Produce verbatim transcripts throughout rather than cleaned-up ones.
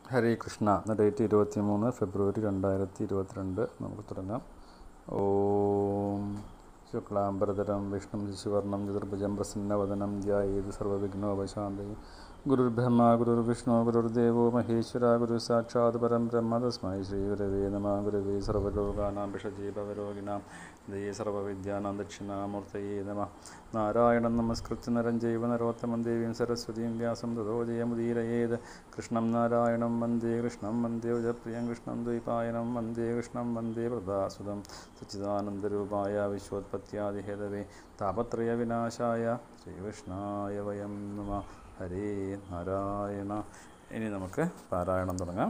ഹരേ കൃഷ്ണ. ഇന്ന് ഡേറ്റ് ഇരുപത്തി മൂന്ന് ഫെബ്രുവരി രണ്ടായിരത്തി ഇരുപത്തിരണ്ട്. നമുക്ക് തുടങ്ങാം. ഓം ശുക്ലാംബരധരം വിഷ്ണു ശിശുവർണം ചതുർഭുജം പ്രസന്നവദനം ധ്യായേത് സർവവിഘ്നോപശാന്തയേ. ഗുരുർബ്രഹ്മ ഗുരുർവിഷ്ണു ഗുരുർദേവോ മഹേശ്വര ഗുരു സാക്ഷാത് പരം ബ്രഹ്മ തസ്മൈ ശ്രീ ഗുരവേ നമഃ. ഗുരവേ സർവലോകാനാം ഭിഷജേ ഭവരോഗിണാം ദയേ സർവവിദ്യാനാം ദക്ഷിണാമൂർത്തയേ നമഃ. നാരായണം നമസ്കൃത്യ നരം ചൈവ നരോത്തമം ദേവീം സരസ്വതീം വ്യാസം തതോ ജയമുദീരയേത്. കൃഷ്ണം നാരായണം വന്ദേ കൃഷ്ണം വന്ദേ ഉജപ്രിയം കൃഷ്ണം ദ്വൈപായനം വന്ദേ കൃഷ്ണം വന്ദേ പ്രദാസുതം സച്ചിദാനന്ദരൂപായ വിശ്വോത്പത്യാദിഹേതവേ താപത്രയ വിനാശായ ശ്രീകൃഷ്ണായ വയം നമഃ. ഹരേ നാരായണ. ഇനി നമുക്ക് പാരായണം തുടങ്ങാം.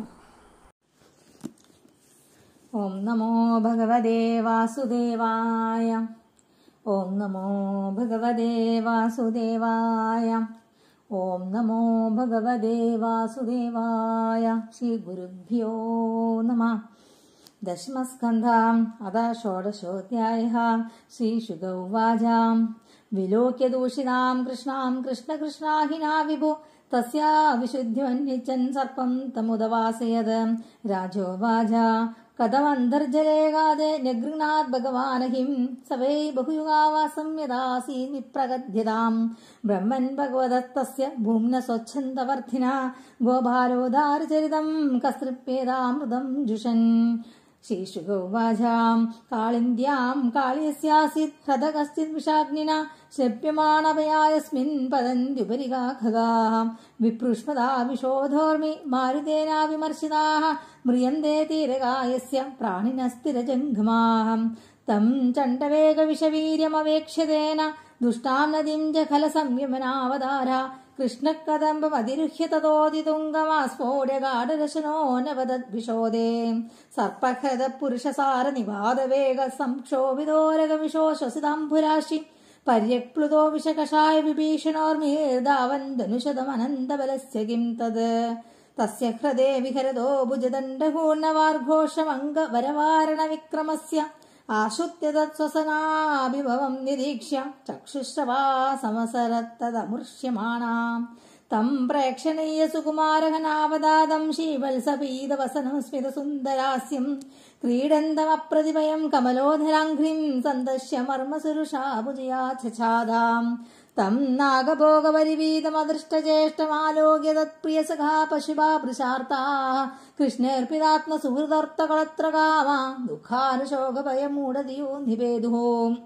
ഓം നമോ ഭഗവതേ വാസുദേവായ. ഓം നമോ ഭഗവതേ വാസുദേവായ. ഓം നമോ ഭഗവതേ വാസുദേവായ. ശ്രീ ഗുരുഭ്യോ നമഃ. ദശമസ്കന്ധം അഥ ഷോഡശോധ്യായഃ. ശ്രീശുക ഉവാച. വിലോക്യ ദൂഷിതാം കൃഷ്ണാം കൃഷ്ണകൃഷ്ണാഹിനാ വിഭു തസ്യാ വിശുദ്ധ്യമന്വിച്ചൻ സർപ്പം തമുദവാസയത്. രാജോവാച. കഥമന്തർജലേ ഗാദേ നിഗൃഹാത് ഭഗവാനഹിം സവൈ ബഹുയുഗാവാസം യദാസീ വിപ്രഗദ്ധ്യതാം. ബ്രഹ്മൻ ഭഗവതസ്തസ്യ ഭൂമ്ന സ്വച്ഛന്തവർദ്ധിന ഗോപാലോദാരചരിതം കസ്തൃപ്യേതാമൃതം ജുഷൻ. ശ്രീശുക ഉവാച. കാളിന്ദ്യാം കാളിയസ്യാസീത് ഹൃദകശ്ചിത് വിഷാഗ്നിന ശപ്യമാണഭയായസ്മിൻ പതന്ത്യുപരികാ ഖഗാഃ. വിപൃഷ്മതാ വിശോധോർമി മാരുതേനാ വിമർശിതാഃ മ്രിയന്തേ തീരകായസ്യ പ്രാണിനസ്ഥിരജംഘമാഃ. തം ചണ്ഡവേഗവിഷവീര്യമവേക്ഷ്യതേന ദുഷ്ടാം നദീം ജഖലസംയമനാവതാര. കൃഷ്ണകദംബമതിരുഹ്യ തതോദിതുംഗമാസ്ഫോട്യഗാഢരശനോ നവദദ്വിശോദേ. സർപ്പഹൃദ പുരുഷസാര നിവാദവേഗ സംക്ഷോഭിതോരഗവിശോശ്വസിതാംഭുരാശി പര്യക്പ്ലുതോ വിഷകഷായ വിഭീഷണോർമിർധാവൻ ധനുഷതമനന്തബലസ്യ കിം തത്. തസ്യ ഹൃദേ വിഹരതോ ഭുജദണ്ഡഹൂർണവാർഘോഷമംഗവരവാരണ വിക്രമസ്യ ആശ്രുത്യ തത്സ്വസനാഭിഭവം നിരീക്ഷ്യ ചക്ഷുശ്രവാ സമസരത്തദമൃഷ്യമാണാം. തം പ്രേക്ഷണീയ സുകുമാരഹനാവതാദം ശീവത്സപീതവസനം സ്മിതസുന്ദരാസ്യം ക്രീഡന്തമപ്രതിഭയം കമലോധരാഘ്രിം സന്ദശ്യ മർമ്മസുരുഷാഭുജയാ ചഛാദാം. തം നാഗഭോഗപരിവീതമദൃഷ്ടചേഷ്ടമാലോക്യ തത്പ്രിയസഖാ പശുഭാഭൃശാർത്താഃ. കൃഷ്ണേർപ്പിതാത്മസുഹൃദർത്ഥകളത്രകാമാ ദുഃഖാനുശോകഭയമൂഢധിയോ നിവേദുഃ.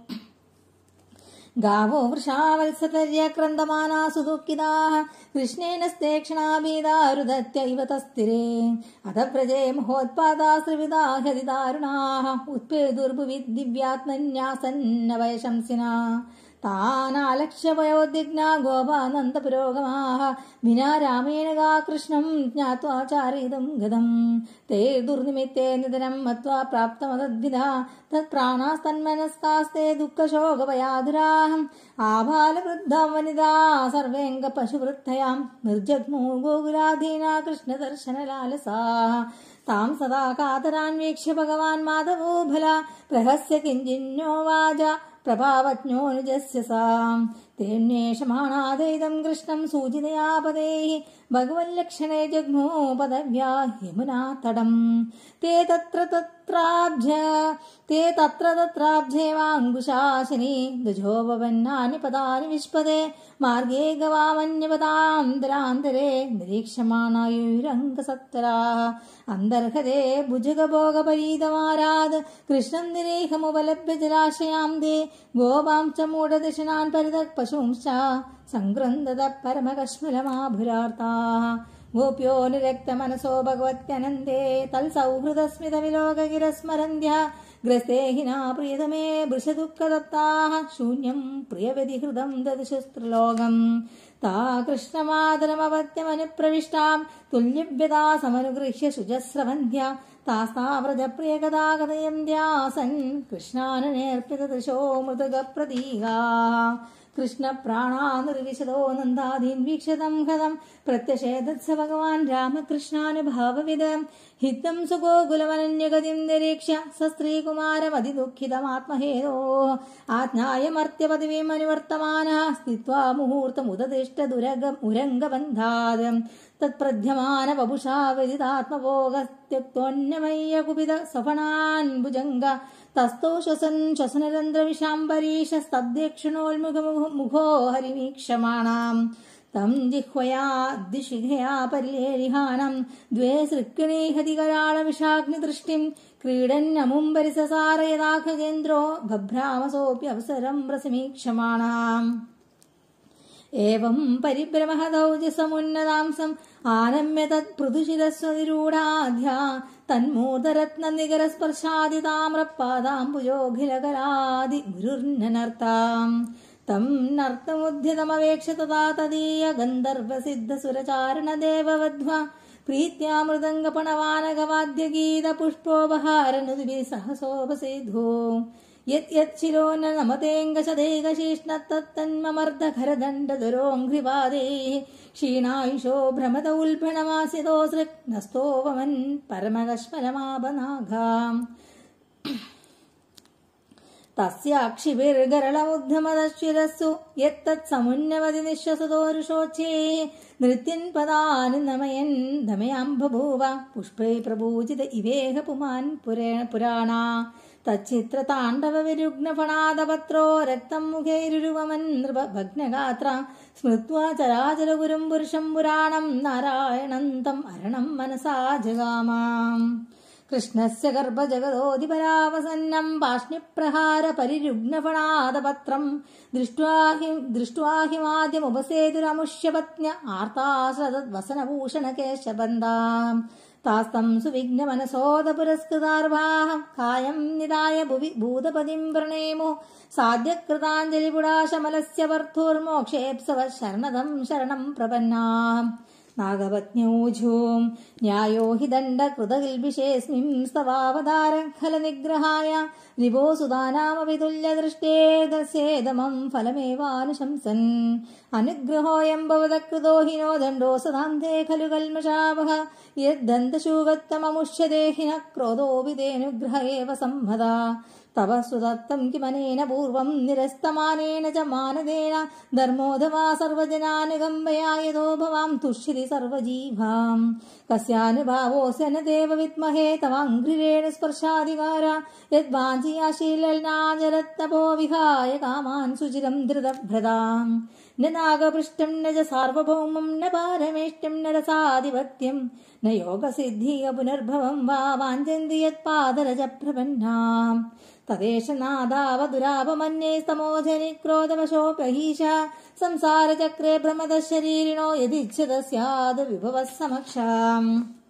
ഗാവോ വൃഷാവത്സതര്യക്രന്ദമാനാസു ദുഃഖിതാഃ കൃഷ്ണേന സ്തേക്ഷണാഭീതാരുദത്യൈവ തസ്ഥിരേ. അഥ വ്രജേ മഹോത്പാതാശ്രിവിതാ ഹരിദാരുണാഃ ഉത്പേതുർഭുവി ദിവ്യാത്മന്യാസന്നവയശംസിനാ. താനാലക്ഷ്യ വയോദ്വിഗ്നാ ഗോപാനന്ദപുരോഗമാഃ വിനാ രാമേണ ഗാ കൃഷ്ണം ജ്ഞാത്വാ ചാരയിതും ഗതം. തേ ദുർനിമിത്തേ നിധനം മത്വാ പ്രാപ്തമതദ്വിധാ തത്പ്രാണാസ്തന്മനസ്കാസ്തേ ദുഃഖശോകഭയാതുരാഃ. ആബാലവൃദ്ധാ വനിതാ സർവേംഗ പശുവൃദ്ധയാം നിർജഗ്മൂ ഗോകുലാധീനാ കൃഷ്ണദർശനലാലസാഃ. താം സദാ കാതരാൻവീക്ഷ്യ ഭഗവാൻ മാധവോ ഫല പ്രഹസ്യ കിഞ്ചിന്നോവാച പ്രഭാവജ്ഞോനുജസ്യ സാം. തേന്വേഷമാണാദൈതം കൃഷ്ണം സൂചിതയാ പദൈഃ ഭഗവല്ലക്ഷണേ ജഗ്മോ പദവ്യാ യമുനാ തടം. തേ തത്ര തത്രാബ്ജ തേ തത്ര തത്രാബ്ജേവാങ്കുശാശിനി ദുജോപവന്നാനി പദാനി വിഷ്പദേ. മാർഗേ ഗവാമന്യപദാന്തരാന്തരേ നിരീക്ഷമാണായുരംഗസത്തരാഃ. അന്തർഹതേ ഭുജഗഭോഗപരീതമാരാത് കൃഷ്ണം നിരീഹമുപലഭ്യ ജലാശയാം ദേ. ഗോപാം ച മൂഢദശനാൻ പരിതഃ പശൂംശ്ച സംഗ്രന്ഥത പരമകശ്മലമാഭുരാർത്താഃ. ഗോപ്യോ നിരക്തമനസോ ഭഗവത്യനന്ദേ തൽസൗഹൃദസ്മിതവിലോകഗിരസ്മരന്ധ്യഃ. ഗ്രസ്തേ ഹിനാ പ്രിയതമേ വൃഷദുഃഖദത്താഃ ശൂന്യം പ്രിയവതിഹൃദം ദദശസ്ത്രലോകം. താ കൃഷ്ണമാതരമവത്യമനുപ്രവിഷ്ടാം തുല്യവ്യതാ സമനുഗൃഹ്യ ശുചസ്രവന്ധ്യ. താസ്താവ്രജപ്രിയകഥാകഥയം ധ്യാസൻ കൃഷ്ണാനനേർപ്പിതദൃശോ മൃതകപ്രതീകാഃ. കൃഷ്ണപ്രാണാനിർവിശദോ നന്ദാദീൻ വീക്ഷതം ഹതം പ്രത്യഷേധത്സ ഭഗവാൻ രാമകൃഷ്ണാനുഭാവവിദ് ഹിതം സുഗോകുലമനന്യഗതിം നിരീക്ഷ്യ സസ്ത്രീകുമാരമതിദുഃഖിതമാത്മഹേതോ ആജ്ഞായമർത്യപദവീം അനുവർത്തമാനഃ സ്ഥിത്വാ മുഹൂർത്തമുദദിഷ്ടദുരഗം ഉരംഗബന്ധാത് തത്പ്രധ്യമാന വപുഷാ വ്യതിതാത്മഭോഗസ്ത്യക്തോന്നമയ്യ കുപിത സഫണാൻ ഭുജംഗ തസ്തോ ശ്വസൻ ശ്വസനരന്ധ്രവിശാംബരീഷസ്തദ്യക്ഷണോന്മുഖോ ഹരിമീക്ഷമാണാം തം ജിഹ്വയാ ദിശിഖയാ പരിലേരിഹാനം ദ്വേ സൃക്കിണീഹതി കരാളവിഷാഗ്നിദൃഷ്ടിം ക്രീഡന്നമുംബരിസസാരയദാഖഗേന്ദ്രോ ബഭ്രാമസോऽപ്യവസരം രസമീക്ഷമാണാം ഏവം പരിഭ്രമഹദൗജസമുന്നതാംസം ആനമ്യ തത്പൃഥുശിരസ്വനിരൂഢാധ്യ തന്മൂർധരത്നനികരസ്പർശാദിതാമ്രപാദാംബുജോഖിലകരാദി ഗുരുർനർത്താം തം നർത്തമുദ്യതമവേക്ഷ തഥാ തദീയ ഗന്ധർവസിദ്ധസുരചാരണദേവവധ്വ പ്രീത്യാ മൃദംഗപണവാനകവാദ്യഗീതപുഷ്പോപഹാരനുദിഭിः സഹസോപസേധോ യത് യത് ശിരോ ന നമതേംഗശതേകശീഷ്ണത്തന്മമർദ്ദഖരദണ്ഡധരോऽഘ്രിപാദേ ക്ഷീണായുഷോ ഭ്രമത ഉൽഭണമാസിതോ സൃക് നസ്തോവമൻ പരമകശ്മലമാപനാഘാം തസ്യാക്ഷിഭിർഗരളമുദ്ധമതശ്ശിരസ്സു യത്തത് സമുന്നവതി നിശ്വസതോരുഷോച്ഛേ നൃത്യൻ പദാനന്ദമയൻ ധമയാം ബഭൂവ പുഷ്പൈ പ്രഭൂജിത ഇവേഹ പുമാൻ പുരാണ തച്ചിത്രതാണ്ഡവ വിരുഗ്നഫണാദപത്രോ രക്തം മുഖൈരുരുവമൻ നൃപ ഭഗ്നഗാത്ര സ്മൃത്വാ ചരാചര ഗുരും പുരുഷം പുരാണം നാരായണം തം അരണം മനസാ ജഗാമാം കൃഷ്ണസ്യ ഗർഭജഗദോധിപരാവസന്നം പാഷ്ണിപ്രഹാര പരിരുഗ്നഫണാദപത്രം ദൃഷ്ട്വാഹിമാദ്യമുപസേതുരമുഷ്യപത്ന്യ ആർത്താശ്രതദ്വസനഭൂഷണകേശബന്ധാം താസ്തം സുവിഘ്നമനസോദപുരസ്കൃതാർവാഹം കായം നിദായ ഭുവി ഭൂതപതിം വൃണേമോ സാധ്യകൃതാഞ്ജലിപുടാശമലസ്യ വർദ്ധോർമോക്ഷേപ്സവ ശരണദം ശരണം പ്രപന്നാം നാഗപത്ന്യൂജൂം ന്യായോ ഹി ദണ്ഡകൃതകിൽബിഷേസ്മിം സ്തവാവതാരഖലനിഗ്രഹായ രിപോസുതാനാമവിതുല്യദൃഷ്ടേദസ്യേദമം ഫലമേവാനുശംസൻ അനുഗ്രഹോയം ഭവതകൃതോ ഹിനോ ദണ്ഡോ സദാന്തേ ഖലു കൽമഷാവഹ യദ്ദന്തശൂകത്തമമുഷ്യദേഹിന ക്രോധോപിതേനുഗ്രഹ ഏവ സംഹതാ തവ സുദത്തം കിമനേന പൂർവം നിരസ്തമാനേന ച മാനദേന ധർമ്മോധവാ സർവജനാനുകമ്പയാ യതോ ഭവാം തുഷ്യതി സർവജീവാം കസ്യാനുഭാവോസ്യ ന ദേവ വിദ്മഹേ തവാംഘ്രിരേണ സ്പർശാധികാര യദ്വാഞ്ചിയാശീലനാചരത്തപോ വിഹായ കാമാൻ സുചിരം ധൃതഭ്രതാം ന നാഗപൃഷ്ടം ന ച സാർവഭൗമം ന പാരമേഷ്ടം ന രസാധിപത്യം ന യോഗസിദ്ധിക പുനർഭവം വാ വാഞ്ചന്തി യത്പാദരജ പ്രപന്നാം തദേശ നാദാവദുരാപമന്യേ സ്തമോധനി ക്രോധവശോപ്യഹീശ സംസാരചക്രേ ഭ്രമദ ശരീരിണോ യദിച്ഛത സ്യാദ് വിഭവ സമക്ഷാം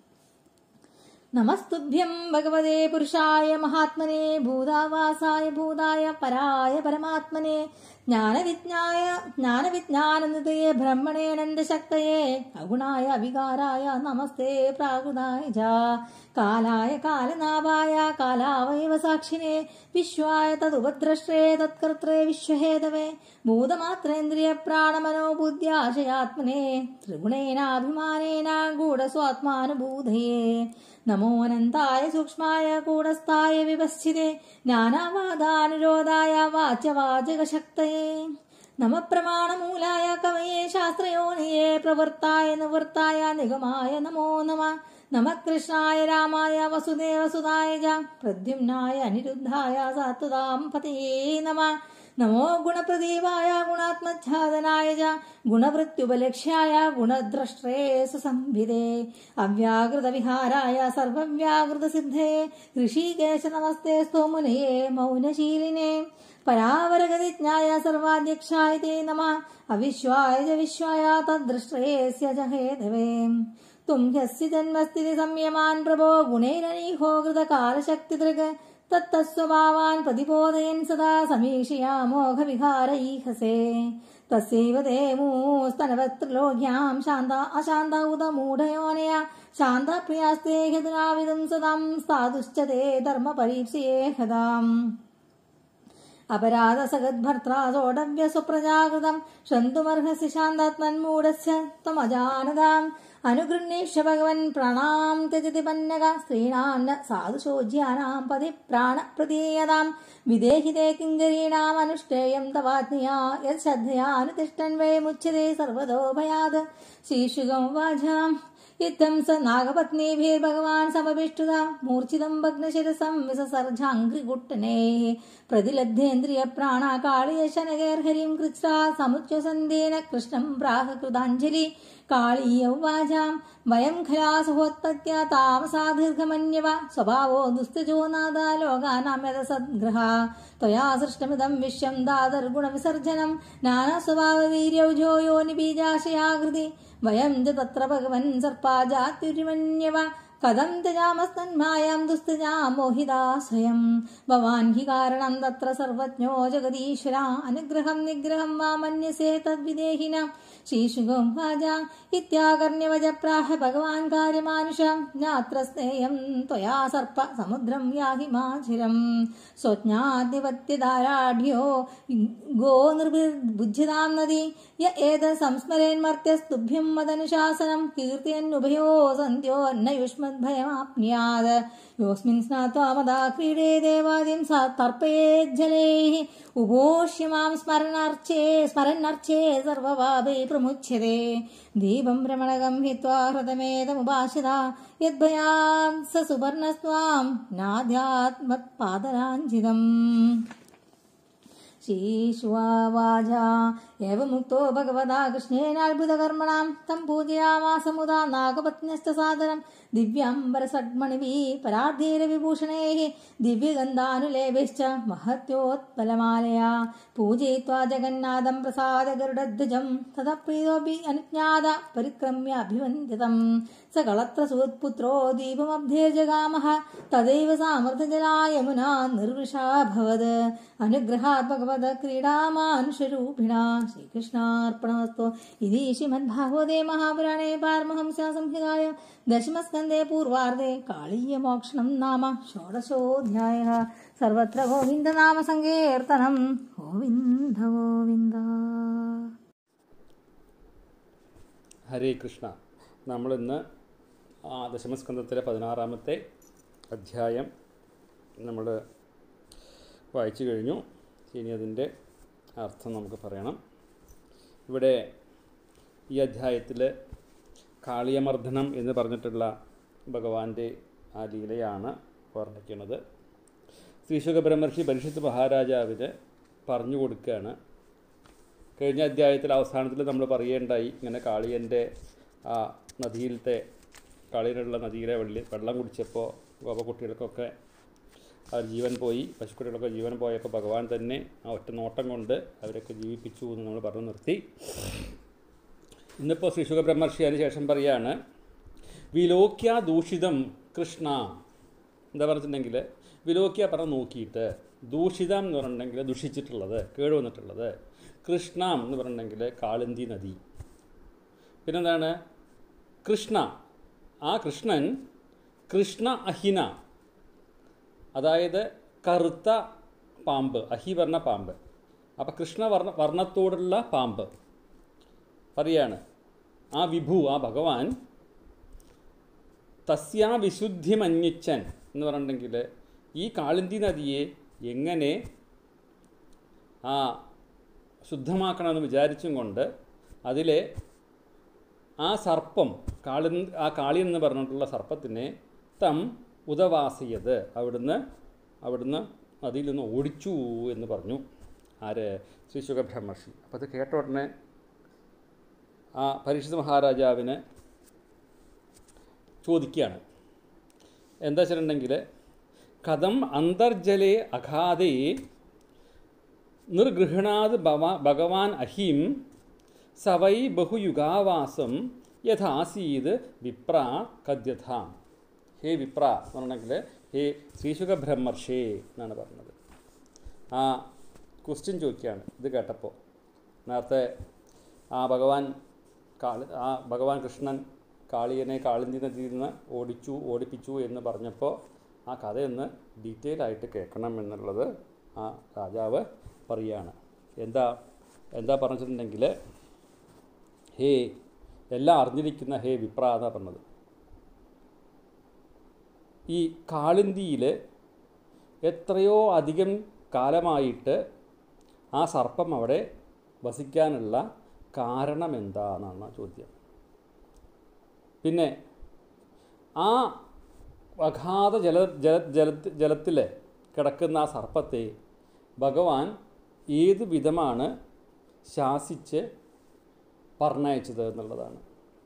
നമസ്തുഭ്യം ഭഗവതേ പുരുഷായ മഹാത്മനെ ഭൂതാവാസായ ഭൂതായ പരായ പരമാത്മനെ ജ്ഞാനവിജ്ഞായ ജ്ഞാനവിജ്ഞാനനിധയെ ബ്രഹ്മണേനന്ദശക്തയെ അഗുണായ അവികാരായ നമസ്തേ പ്രാകൃതായ ച കാലായ കാലനാഭായ കാലാവയവ സാക്ഷിനെ വിശ്വായ തതുപദ്രഷ്ട്രേ തത്കർത്രേ വിശ്വഹേതവേ ഭൂതമാത്രേന്ദ്രിയ പ്രാണമനോബുദ്ധ്യാശയാത്മനെ ത്രിഗുണേനാഭിമാനേന ഗൂഢസ്വാത്മാനുഭൂതയേ നമോനന്തായ സൂക്ഷ്മായ കൂടസ്ഥായ വിപശ്ചിതേ ജ്ഞാനാവാദാനുരോധായ വാച്യവാചകശക്തയേ നമ പ്രമാണമൂലായ കവയേ ശാസ്ത്രയോനിയേ പ്രവൃത്തായ നിവൃത്തായ നിഗമായ നമോ നമ നമ കൃഷ്ണായ രാമായ വസുദേവസുതായ ച പ്രദ്യുമ്നായ അനിരുദ്ധായ സാത്വതാം പതയേ നമ നമോ ഗുണപ്രദീപായ ഗുണാത്മച്ഛാദനായ ച ഗുണവൃത്യുപലക്ഷ്യായ ഗുണദ്രഷ്ട്രേ സംവിദേ അവ്യാകൃതവിഹാരായ സർവവ്യാകൃതസിദ്ധേ ഋഷികേശ നമസ്തേ സ്തോമുനയേ മൗനശീലിനേ പരാവരഗതിജ്ഞായ സർവാധ്യക്ഷായ തേ നമ അവിശ്വായ ച വിശ്വായ തദ്ദൃഷ്ട്രേസ്യ ച ഹേതവേ തും ഹ്യസ്യ ജന്മസ്ഥിതി സംയമാൻ പ്രഭോ ഗുണൈരനീഹോ കൃതകാലശക്തിദൃഗ് തത്തസ്വഭാവാൻ പ്രതിബോധയൻ സദാ സമീക്ഷിയാമോഘവിഹാരൈഹസേ തസ്യൈവ ദേമൂസ്തനവത്രിലോക്യാം ശാന്ത അശാന്ത ഉദ മൂഢയോനയ ശാന്തപ്രിയാസ്തേ ഹ്യതുനാവിദം സദാം സ്ഥാതുശ്ച തേ ധർമ്മപരീപ്സ്യേ ഹദാം അപരാധ സഗദ്ഭർത്താ സോഢവ്യ സ്വപ്രജാകൃതം ക്ഷന്തുമർഹസി ശാന്താത്മന്മൂഢസ്യ ത്വമജാനതാം അനുഗൃഹീഷ്യ ഭഗവൻ പ്രാണാം ത്യജതി പന്നക സ്ത്രീണാന്ന സാധുശോജ്യാനാം പതി പ്രാണ പ്രതീയതാം വിദേഹിതേ കിങ്കരീണാം അനുഷ്ഠേയം തവാജ്ഞയാ യത് ശ്രദ്ധയാ അനുതിഷ്ഠൻ വേ മുച്യതേ സർവതോ ഭയാത് ശീശുകം വാചാം ഇത്തം സ നാഗപത്നീഭിർഭഗവാൻ സമഭിഷ്ടുത മൂർച്ഛിതം ഭഗ്നശിരസം വിസസർജാംഘ്രികുട്ടനേഃ പ്രതിലബ്ധേന്ദ്രിയ പ്രാണ കാളിയ ശനകേർഹരിം കൃച്ഛ്രാ സമുച്ഛ്വസന്ദേന കൃഷ്ണം പ്രാഹ കൃതാഞ്ജലി കാളീയ ഉവാചാം വയം ഖലാസുഹോത്പത്യ താമസാ ദീർഘമന്യവ സ്വഭാവോ ദുസ്തജോ നാദ ലോകാനാം യതസദ്ഗ്രഹ ത്വയാ സൃഷ്ടമിദം വിശ്വം ദാതർഗുണവിസർജനം നാനാസ്വഭാവവീര്യൗജോ യോനിബീജാശയാകൃതി വയം ച തത്ര ഭഗവൻ സർപ്പാജാത്യുരിമന്യവ കഥം ത്യജാമസ്തന്മായാം ദുസ്തജാം മോഹിതാ സ്വയം ഭവാൻ ഹി കാരണം തത്ര സർവജ്ഞോ ജഗദീശ്വര അനുഗ്രഹം നിഗ്രഹം വാ മന്യസേ തദ്വിദേഹിന ശീശുഗം വാച ഇത്യാകർണ്യവച പ്രാഹ ഭഗവാൻ കാര്യമാനുഷം ജ്ഞാത്ര സ്നേയം ത്വയാ സർപ്പ സമുദ്രം യാഹി മാചിരം സ്വജ്ഞാധിപത്യധാരാഢ്യോ ഗോ നിർഭിർബുദ്ധ്യതാം നദി യ ഏത സംസ്മരേന്മർത്യസ്തുഭ്യം മദനുശാസനം കീർത്തിയന്നുഭയോ സന്ധ്യോ അന്നയുഷ്മദ്ഭയമാപ്നുയാത് യോസ്മിൻ സ്നാത്വാ മദാ ക്രീഡേ ദേവാദിം തർപ്പയേജ്ജലൈഃ ഉപോഷ്യമാം സ്മരണാർച്ചേ സ്മരന്നർച്ചേ സർവപാപൈ പ്രമുച്യതേ ദീപം ഭ്രമണകം ഹിത്വാ ഹൃതമേതമുപാശ്രിത യദ്ഭയാത് സ സുവർണസ്ത്വാം നാദ്യാത്മത്പാദരാഞ്ജിതം ശീശുവാച ഏവമുക്തോ ഭഗവതാ കൃഷ്ണേനാത്ഭുതകർമ്മണാം തം പൂജയാമാസ മുദാ നാഗപത്ന്യശ്ച സാദരം ദിവ്യാംബരസഡ്മണിഭിः പരാർദ്ധീരവിഭൂഷണൈः ദിവ്യഗന്ധാനുലേപൈശ്ച മഹത്യോത്പലമാലയാ പൂജയിത്വാ ജഗന്നാഥം പ്രസാദഗരുഡധ്വജം തതഃ പ്രീതോऽപി അനുജ്ഞാത പരിക്രമ്യ അഭിവന്ദ്യതം സ കളത്രസുഹൃത്പുത്രോ ദീപമബ്ധേർജഗാമः തദൈവ സാമർഥജലാ യമുനാ നിർവൃഷാഭവത് അനുഗ്രഹാത് ഭഗവത ക്രീഡാമാനുഷരൂപിണാ ശ്രീകൃഷ്ണാർപ്പണമസ്തു ഇതി ശ്രീമദ്ഭാഗവതേ മഹാപുരാണേ പാരമഹംസ്യാ സംഹിതായാം ദശമസ്കന്ധേ പൂർവാർദ്ധേ കാളീയമോക്ഷണം നാമ ഷോഡശോऽധ്യായः സർവത്ര ഗോവിന്ദനാമ സങ്കീർത്തനം ഗോവിന്ദ ഗോവിന്ദ. ഹരേ കൃഷ്ണ. നമ്മളിന്ന് ആ ദശമസ്കന്ധത്തിലെ പതിനാറാമത്തെ അധ്യായം നമ്മൾ വായിച്ചു കഴിഞ്ഞു. ഇനി അതിൻ്റെ അർത്ഥം നമുക്ക് പറയണം. ഇവിടെ ഈ അധ്യായത്തിൽ കാളിയമർദ്ദനം എന്ന് പറഞ്ഞിട്ടുള്ള ഭഗവാന്റെ ആ ലീലയാണ് വർണ്ണിക്കുന്നത്. ശ്രീശുക ബ്രഹ്മർഷി പരിഷത്ത് മഹാരാജാവിന് പറഞ്ഞു കൊടുക്കുകയാണ്. കഴിഞ്ഞ അധ്യായത്തിൽ അവസാനത്തിൽ നമ്മൾ പറയേണ്ടായി ഇങ്ങനെ കാളിയൻ്റെ ആ നദിയിലത്തെ കാളിയിലുള്ള നദിയിലെ വെള്ളി വെള്ളം കുടിച്ചപ്പോൾ ഗോപകുട്ടികൾക്കൊക്കെ ആ ജീവൻ പോയി, പശുക്കുട്ടികളൊക്കെ ജീവൻ പോയപ്പോൾ ഭഗവാൻ തന്നെ ആ ഒറ്റ നോട്ടം കൊണ്ട് അവരൊക്കെ ജീവിപ്പിച്ചു എന്ന് നമ്മൾ പറഞ്ഞു നിർത്തി. ഇന്നിപ്പോൾ ശ്രീശുക ബ്രഹ്മർഷി അതിന് ശേഷം പറയാണ് വിലോക്യ ദൂഷിതം കൃഷ്ണ. എന്താ പറഞ്ഞിട്ടുണ്ടെങ്കിൽ വിലോക്യ പറഞ്ഞ് നോക്കിയിട്ട്, ദൂഷിതം എന്ന് പറഞ്ഞിട്ടുണ്ടെങ്കിൽ ദുഷിച്ചിട്ടുള്ളത്, കേടുവന്നിട്ടുള്ളത്, കൃഷ്ണ എന്ന് പറഞ്ഞിട്ടുണ്ടെങ്കിൽ കാളിന്തി നദി. പിന്നെന്താണ് കൃഷ്ണ, ആ കൃഷ്ണൻ കൃഷ്ണ അഹിന, അതായത് കറുത്ത പാമ്പ്, അഹി വർണ്ണ പാമ്പ്. അപ്പം കൃഷ്ണ വർണ്ണ വർണ്ണത്തോടുള്ള പാമ്പ് പറയാണ്. ആ വിഭു, ആ ഭഗവാൻ തസ്യാ വിശുദ്ധി മഞ്ഞിച്ചൻ എന്ന് പറഞ്ഞിട്ടുണ്ടെങ്കിൽ ഈ കാളിന്തി നദിയെ എങ്ങനെ ആ ശുദ്ധമാക്കണമെന്ന് വിചാരിച്ചും കൊണ്ട് അതിലെ ആ സർപ്പം, കാളി ആ കാളി എന്ന് പറഞ്ഞിട്ടുള്ള സർപ്പത്തിനെ തം ഉദവാസിയത്, അവിടുന്ന് അവിടുന്ന് നദിയിൽ നിന്ന് ഓടിച്ചു എന്ന് പറഞ്ഞു. ആര്? ശ്രീശുക ബ്രഹ്മർഷി. അപ്പോൾ അത് കേട്ട ഉടനെ ആ പരീക്ഷിത് മഹാരാജാവിന് ചോദിക്കുകയാണ്. എന്താ വെച്ചിട്ടുണ്ടെങ്കിൽ കഥം അന്തർജലേ അഗാധേ നിർഗൃഹണാത് ഭഗവാൻ അഹിം സവൈ ബഹുയുഗാവാസം യഥാസീത് വിപ്ര കദ്യഥാം. ഹേ വിപ്ര എന്ന് പറഞ്ഞിട്ടുണ്ടെങ്കിൽ ഹേ ശ്രീശുക ബ്രഹ്മർഷേ എന്നാണ് പറഞ്ഞത്. ആ ക്വസ്റ്റ്യൻ ചോദിക്കുകയാണ് ഇത് കേട്ടപ്പോൾ. നേരത്തെ ആ ഭഗവാൻ കാളി ആ ഭഗവാൻ കൃഷ്ണൻ കാളിയനെ കാളിന്തി നദിയിൽ നിന്ന് ഓടിച്ചു ഓടിപ്പിച്ചു എന്ന് പറഞ്ഞപ്പോൾ ആ കഥയൊന്ന് ഡീറ്റെയിൽ ആയിട്ട് കേൾക്കണം എന്നുള്ളത് ആ രാജാവ് പറയുകയാണ്. എന്താ എന്താ പറഞ്ഞിട്ടുണ്ടെങ്കിൽ, ഹേ എല്ലാം അറിഞ്ഞിരിക്കുന്ന ഹേ വിപ്ര എന്നാണ് പറഞ്ഞത്. ഈ കാളിന്തിയിൽ എത്രയോ അധികം കാലമായിട്ട് ആ സർപ്പം അവിടെ വസിക്കാനുള്ള കാരണം എന്താണെന്നാണ് ചോദ്യം. പിന്നെ ആ അഗാധ ജല ജല ജല ജലത്തിൽ കിടക്കുന്ന ആ സർപ്പത്തെ ഭഗവാൻ ഏത് വിധമാണ് ശാസിച്ച് പറഞ്ഞയച്ചത് എന്നുള്ളതാണ്.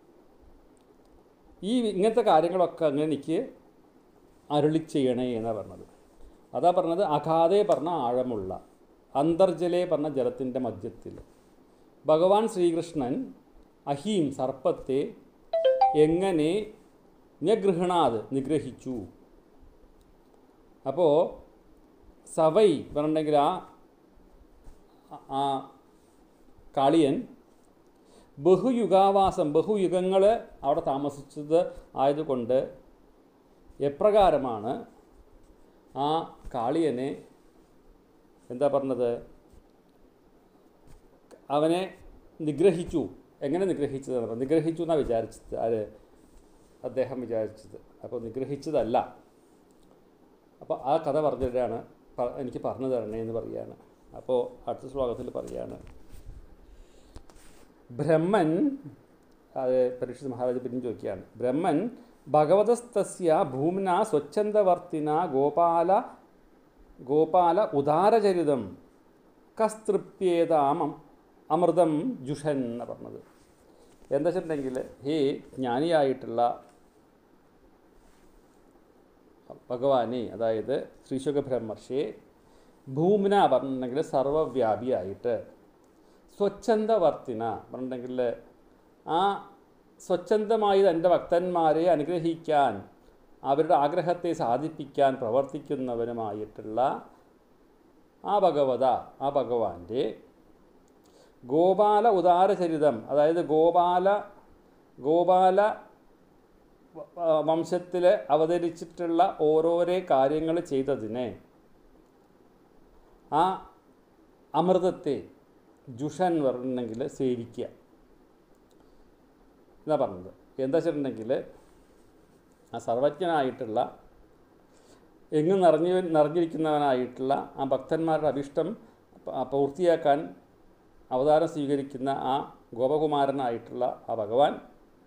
ഈ ഇങ്ങനത്തെ കാര്യങ്ങളൊക്കെ അങ്ങനെ എനിക്ക് അരുളി ചെയ്യണേ എന്നാണ് പറഞ്ഞത്. അതാ പറഞ്ഞത് അഗാധേ പറഞ്ഞ ആഴമുള്ള, അന്തർജലേ പറഞ്ഞ ജലത്തിൻ്റെ മധ്യത്തിൽ ഭഗവാൻ ശ്രീകൃഷ്ണൻ അഹീം സർപ്പത്തെ എങ്ങനെ നിഗൃഹണാത് നിഗ്രഹിച്ചു. അപ്പോൾ സവൈ പറഞ്ഞിട്ടുണ്ടെങ്കിൽ ആ ആ കാളിയൻ ബഹുയുഗാവാസം ബഹുയുഗങ്ങൾ അവിടെ താമസിച്ചത് ആയതുകൊണ്ട് എപ്രകാരമാണ് ആ കാളിയനെ എന്താ പറഞ്ഞത്, അവനെ നിഗ്രഹിച്ചു. എങ്ങനെ നിഗ്രഹിച്ചതെന്ന് പറഞ്ഞു. നിഗ്രഹിച്ചു എന്നാണ് വിചാരിച്ചത് ആര് അദ്ദേഹം വിചാരിച്ചത്. അപ്പോൾ നിഗ്രഹിച്ചതല്ല. അപ്പോൾ ആ കഥ പറഞ്ഞിട്ടാണ് എനിക്ക് പറഞ്ഞു തരണേ എന്ന് പറയുകയാണ്. അപ്പോൾ അടുത്ത ശ്ലോകത്തിൽ പറയുകയാണ്, ബ്രഹ്മൻ, അത് പരീക്ഷിത് മഹാരാജ പിന്നെ ചോദിക്കുകയാണ്, ബ്രഹ്മൻ ഭഗവതസ്തസ്യ ഭൂമിന സ്വച്ഛന്ദവർത്തിന ഗോപാല ഗോപാല ഉദാരചരിതം കസ്തൃപ്യേതാമം അമൃതം ജുഷൻ എന്ന് പറഞ്ഞത്. എന്താ വെച്ചിട്ടുണ്ടെങ്കിൽ, ഹേ ജ്ഞാനിയായിട്ടുള്ള ഭഗവാനെ, അതായത് ശ്രീശുക ബ്രഹ്മർഷിയെ, ഭൂമിന പറഞ്ഞിട്ടുണ്ടെങ്കിൽ സർവവ്യാപിയായിട്ട്, സ്വച്ഛന്ദവർത്തിന പറഞ്ഞിട്ടുണ്ടെങ്കിൽ ആ സ്വച്ഛന്തമായി തൻ്റെ ഭക്തന്മാരെ അനുഗ്രഹിക്കാൻ, അവരുടെ ആഗ്രഹത്തെ സാധിപ്പിക്കാൻ പ്രവർത്തിക്കുന്നവനുമായിട്ടുള്ള ആ ഭഗവത, ആ ഭഗവാന്റെ ഗോപാല ഉദാരചരിതം, അതായത് ഗോപാല ഗോപാല വംശത്തിൽ അവതരിച്ചിട്ടുള്ള ഓരോരോ കാര്യങ്ങൾ ചെയ്തതിനെ, ആ അമൃതത്തെ ജുഷൻ എന്ന് പറഞ്ഞിട്ടുണ്ടെങ്കിൽ സേവിക്കുക എന്നാണ് പറഞ്ഞത്. എന്താ വെച്ചിട്ടുണ്ടെങ്കിൽ, ആ സർവജ്ഞനായിട്ടുള്ള എങ്ങും നിറഞ്ഞു നിറഞ്ഞിരിക്കുന്നവനായിട്ടുള്ള ആ ഭക്തന്മാരുടെ അഭിഷ്ടം പൂർത്തിയാക്കാൻ അവതാരം സ്വീകരിക്കുന്ന ആ ഗോപകുമാരനായിട്ടുള്ള ആ ഭഗവാൻ,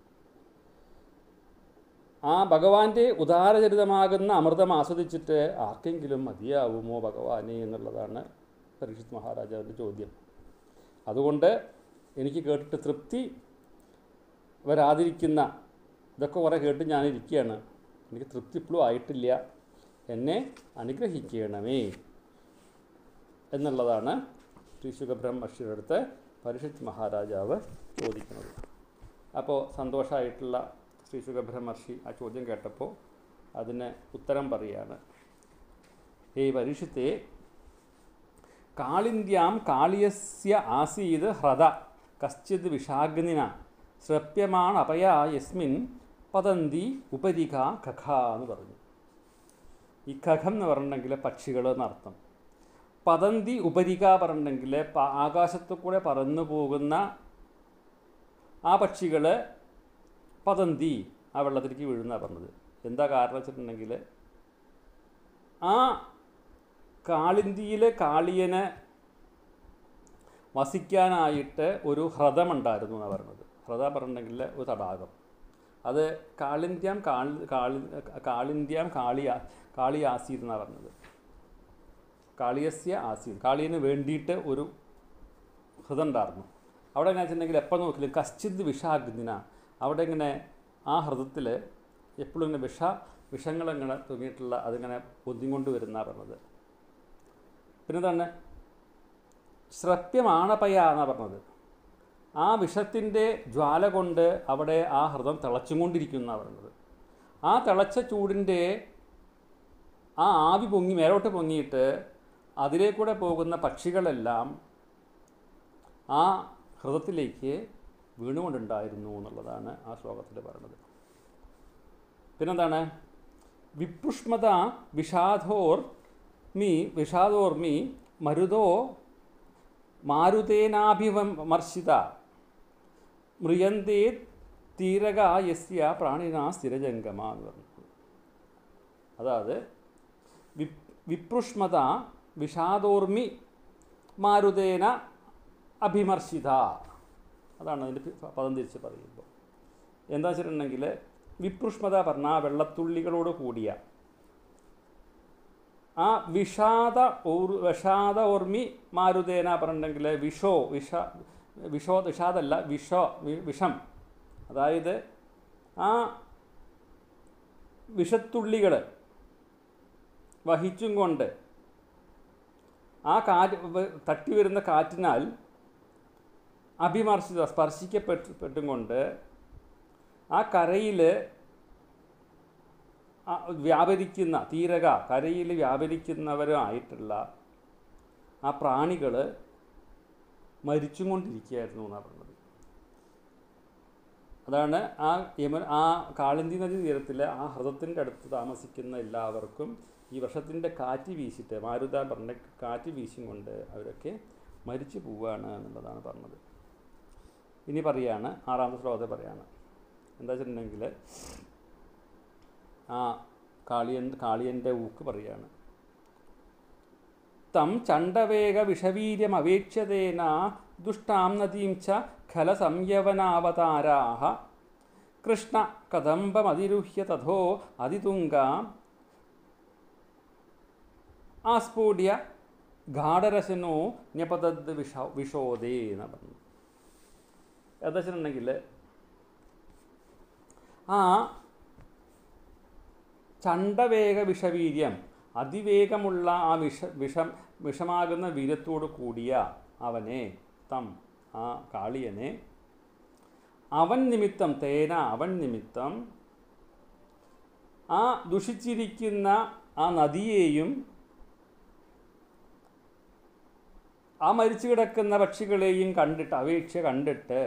ആ ഭഗവാന്റെ ഉദാരചരിതമാകുന്ന അമൃതം ആസ്വദിച്ചിട്ട് ആർക്കെങ്കിലും മതിയാവുമോ ഭഗവാനെ എന്നുള്ളതാണ് പരീക്ഷിത് മഹാരാജാവിൻ്റെ ചോദ്യം. അതുകൊണ്ട് എനിക്ക് കേട്ടിട്ട് തൃപ്തി വരാതിരിക്കുന്ന, ഇതൊക്കെ കുറേ കേട്ട് ഞാനിരിക്കുകയാണ്, എനിക്ക് തൃപ്തി ഇപ്പോഴും ആയിട്ടില്ല, എന്നെ അനുഗ്രഹിക്കണമേ എന്നുള്ളതാണ് ശ്രീശുക ബ്രഹ്മർഷിയുടെ അടുത്ത് പരീക്ഷിത് മഹാരാജാവ് ചോദിക്കുന്നത്. അപ്പോൾ സന്തോഷമായിട്ടുള്ള ശ്രീശുക ബ്രഹ്മർഷി ആ ചോദ്യം കേട്ടപ്പോൾ അതിന് ഉത്തരം പറയുകയാണ്. ഹേ പരീക്ഷിത്തെ, കാളിന്ത്യാം കാളിയസ്യ ആസീത് ഹ്രദ കശ്ചിത് വിഷാഗ്നിന ശ്രപ്യമാണ് അപയാ യസ്മിൻ പതന്തി ഉപരിക ഖഖ എന്ന് പറഞ്ഞു. ഈ ഖഖം എന്ന് പറഞ്ഞിട്ടുണ്ടെങ്കിൽ പക്ഷികൾ എന്നർത്ഥം. പതന്തി ഉപരിക പറഞ്ഞിട്ടുണ്ടെങ്കിൽ ആകാശത്തു കൂടെ പറന്നു പോകുന്ന ആ പക്ഷികൾ പതന്തി ആ വെള്ളത്തിലേക്ക് വീഴുന്ന പറഞ്ഞത്. എന്താ കാരണം വെച്ചിട്ടുണ്ടെങ്കിൽ, ആ കാളിന്തിയിൽ കാളിയനെ വസിക്കാനായിട്ട് ഒരു ഹ്രദമുണ്ടായിരുന്നു എന്നാണ് പറഞ്ഞത്. ഹ്രദം പറഞ്ഞിട്ടുണ്ടെങ്കിൽ ഒരു തടാകം. അത് കാളിന്ത്യാം കാളി കാളി കാളിന്ത്യാം കാളിയാ കാളി ആസീത് എന്നാണ് പറഞ്ഞത്. കാളിയസ്യ ആസീത്, കാളിയന് വേണ്ടിയിട്ട് ഒരു ഹൃദം ഉണ്ടായിരുന്നു. അവിടെ എങ്ങനെ വെച്ചിട്ടുണ്ടെങ്കിൽ എപ്പോൾ നോക്കിയാലും കശ്ചിത് വിഷാഗ്നിന, അവിടെ ഇങ്ങനെ ആ ഹൃദത്തിൽ എപ്പോഴും ഇങ്ങനെ വിഷ വിഷങ്ങളിങ്ങനെ തൂങ്ങിയിട്ടുള്ള അതിങ്ങനെ പൊന്തിക്കൊണ്ട് വരുന്ന പറഞ്ഞത്. പിന്നെന്താണ്, ശ്രപ്യമാണപയ എന്നാണ് പറഞ്ഞത്. ആ വിഷത്തിൻ്റെ ജ്വാല കൊണ്ട് അവിടെ ആ ഹൃദം തിളച്ചും കൊണ്ടിരിക്കുന്നതാണ് പറഞ്ഞത്. ആ തിളച്ച ചൂടിൻ്റെ ആ ആവി പൊങ്ങി മേലോട്ട് പൊങ്ങിയിട്ട് അതിലേക്കൂടെ പോകുന്ന പക്ഷികളെല്ലാം ആ ഹൃദത്തിലേക്ക് വീണുകൊണ്ടുണ്ടായിരുന്നു എന്നുള്ളതാണ് ആ ശ്ലോകത്തിൽ പറയുന്നത്. പിന്നെന്താണ്, വിപുഷ്മത വിഷാദോർ മീ വിഷാദോർമി മരുതോ മാരുതേനാഭിമർശിത മ്രിയന്തേ തീരക യസ്യ പ്രാണിനാ സ്ഥിരജംഗമ എന്ന് പറഞ്ഞു. അതായത് വി വിപ്രുഷ്മത വിഷാദോർമി മാരുതേന അഭിമർശിത. അതാണ് അതിൻ്റെ പദം തിരിച്ച് പറയുമ്പോൾ. എന്താ വെച്ചിട്ടുണ്ടെങ്കിൽ വിപ്രുഷ്മത പറഞ്ഞാൽ വെള്ളത്തുള്ളികളോട് കൂടിയ ആ വിഷാദ ഓർ വിഷാദ ഓർമ്മി മാരുതേന പറഞ്ഞിട്ടുണ്ടെങ്കിൽ വിഷോ വിഷ വിഷോ വിഷാദല്ല വിഷോ വിഷം, അതായത് ആ വിഷത്തുള്ളികൾ വഹിച്ചും കൊണ്ട് ആ കാറ്റ് തട്ടി വരുന്ന കാറ്റിനാൽ അഭിമർശിത സ്പർശിക്കപ്പെട്ടും കൊണ്ട് ആ കരയിൽ വ്യാപരിക്കുന്ന തീരക കരയിൽ വ്യാപരിക്കുന്നവരുമായിട്ടുള്ള ആ പ്രാണികൾ മരിച്ചും കൊണ്ടിരിക്കുകയായിരുന്നു എന്നാണ് പറഞ്ഞത്. അതാണ് ആ യമൻ ആ കാളിന്തി നദി തീരത്തിലെ ആ ഹ്രദത്തിൻ്റെ അടുത്ത് താമസിക്കുന്ന എല്ലാവർക്കും ഈ വർഷത്തിൻ്റെ കാറ്റ് വീശിയിട്ട് മാരുത പറഞ്ഞ കാറ്റ് വീശും കൊണ്ട് അവരൊക്കെ മരിച്ചു പോവുകയാണ് എന്നുള്ളതാണ് പറഞ്ഞത്. ഇനി പറയാണ് ആറാമത്തെ ശ്ലോകത്തെ പറയാണ്. എന്താ വെച്ചിട്ടുണ്ടെങ്കിൽ ആ കാളിയൻ കാളിയൻ്റെ ഊക്ക് പറയാണ്. തം ചണ്ഡവേഗ വിഷവീര്യം അവേക്ഷ്യതേന ദുഷ്ടാം നദീം ച ഖലസംയവനാവതാരാഹ കൃഷ്ണ കദംബമതിരുഹ്യ തഥോ അതിതുംഗാം ആസ്ഫോട്യ ഗാഢരശനോ ന്യപതദ് വിഷ വിഷോദേ എന്ന് പറഞ്ഞു. എന്താ വെച്ചിട്ടുണ്ടെങ്കിൽ ആ ചണ്ഡവേഗ വിഷവീര്യം അതിവേഗമുള്ള ആ വിഷ വിഷം വിഷമാകുന്ന വീര്യത്തോടു കൂടിയ അവനെ തം ആ കാളിയനെ അവൻ നിമിത്തം തേന അവൻ നിമിത്തം ആ ദുഷിച്ചിരിക്കുന്ന ആ നദിയെയും ആ മരിച്ചു കിടക്കുന്ന പക്ഷികളെയും കണ്ടിട്ട് അപേക്ഷ കണ്ടിട്ട്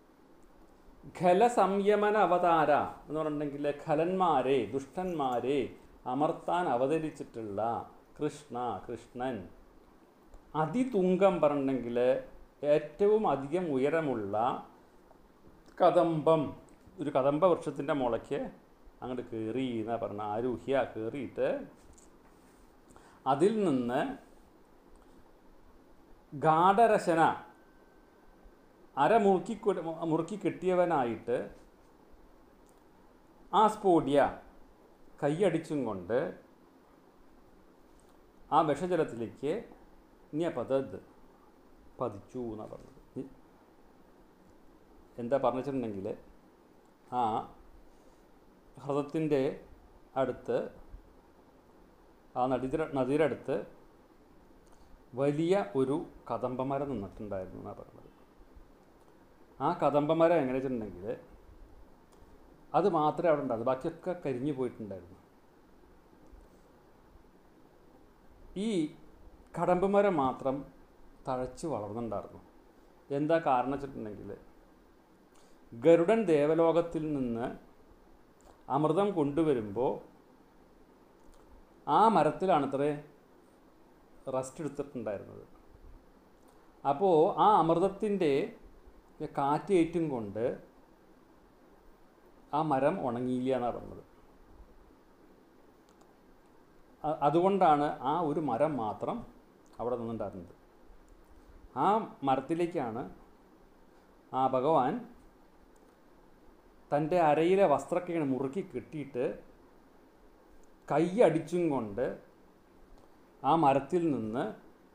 ഖലസംയമന അവതാര എന്ന് പറഞ്ഞിട്ടുണ്ടെങ്കിൽ ഖലന്മാരെ ദുഷ്ടന്മാരെ അമർത്താൻ അവതരിച്ചിട്ടുള്ള കൃഷ്ണ കൃഷ്ണൻ അതിതുങ്കം പറഞ്ഞിട്ടുണ്ടെങ്കിൽ ഏറ്റവും അധികം ഉയരമുള്ള കദംബം ഒരു കദംബ വൃക്ഷത്തിൻ്റെ മുളയ്ക്ക് അങ്ങോട്ട് കയറി എന്നാ പറഞ്ഞ ആരൂഹ്യ കയറിയിട്ട് അതിൽ നിന്ന് ഗാഢരശന അര മുറുക്കി മുറുക്കി കിട്ടിയവനായിട്ട് ആ സ്ഫോട്യ കൈയടിച്ചും കൊണ്ട് ആ വിഷജലത്തിലേക്ക് ന്യപതദ് പതിച്ചു എന്നാണ് പറഞ്ഞത്. എന്താ പറഞ്ഞിട്ടുണ്ടെങ്കിൽ ആ ഹൃദത്തിൻ്റെ അടുത്ത് ആ നദീര നദിയുടെ അടുത്ത് വലിയ ഒരു കദംബമരം നിന്നിട്ടുണ്ടായിരുന്നു എന്നാണ് പറഞ്ഞത്. ആ കദംബമരം എങ്ങനെ വെച്ചിട്ടുണ്ടെങ്കിൽ അത് മാത്രമേ അവിടെ ഉണ്ടായിരുന്നു, ബാക്കിയൊക്കെ കരിഞ്ഞു പോയിട്ടുണ്ടായിരുന്നു. ഈ കടമ്പുമരം മാത്രം തഴച്ച് വളർന്നുണ്ടായിരുന്നു. എന്താ കാരണം വെച്ചിട്ടുണ്ടെങ്കിൽ ഗരുഡൻ ദേവലോകത്തിൽ നിന്ന് അമൃതം കൊണ്ടുവരുമ്പോൾ ആ മരത്തിലാണത്രേ റെസ്റ്റ് എടുത്തിട്ടുണ്ടായിരുന്നത്. അപ്പോൾ ആ അമൃതത്തിൻ്റെ കാറ്റേറ്റും കൊണ്ട് ആ മരം ഉണങ്ങിയില്ല എന്നാണ് പറഞ്ഞത്. അതുകൊണ്ടാണ് ആ ഒരു മരം മാത്രം അവിടെ നിന്നുണ്ടായിരുന്നത്. ആ മരത്തിലേക്കാണ് ആ ഭഗവാൻ തൻ്റെ അരയിലെ വസ്ത്രമൊക്കെ ഇങ്ങനെ മുറുക്കി കെട്ടിയിട്ട് കൈ അടിച്ചും കൊണ്ട് ആ മരത്തിൽ നിന്ന്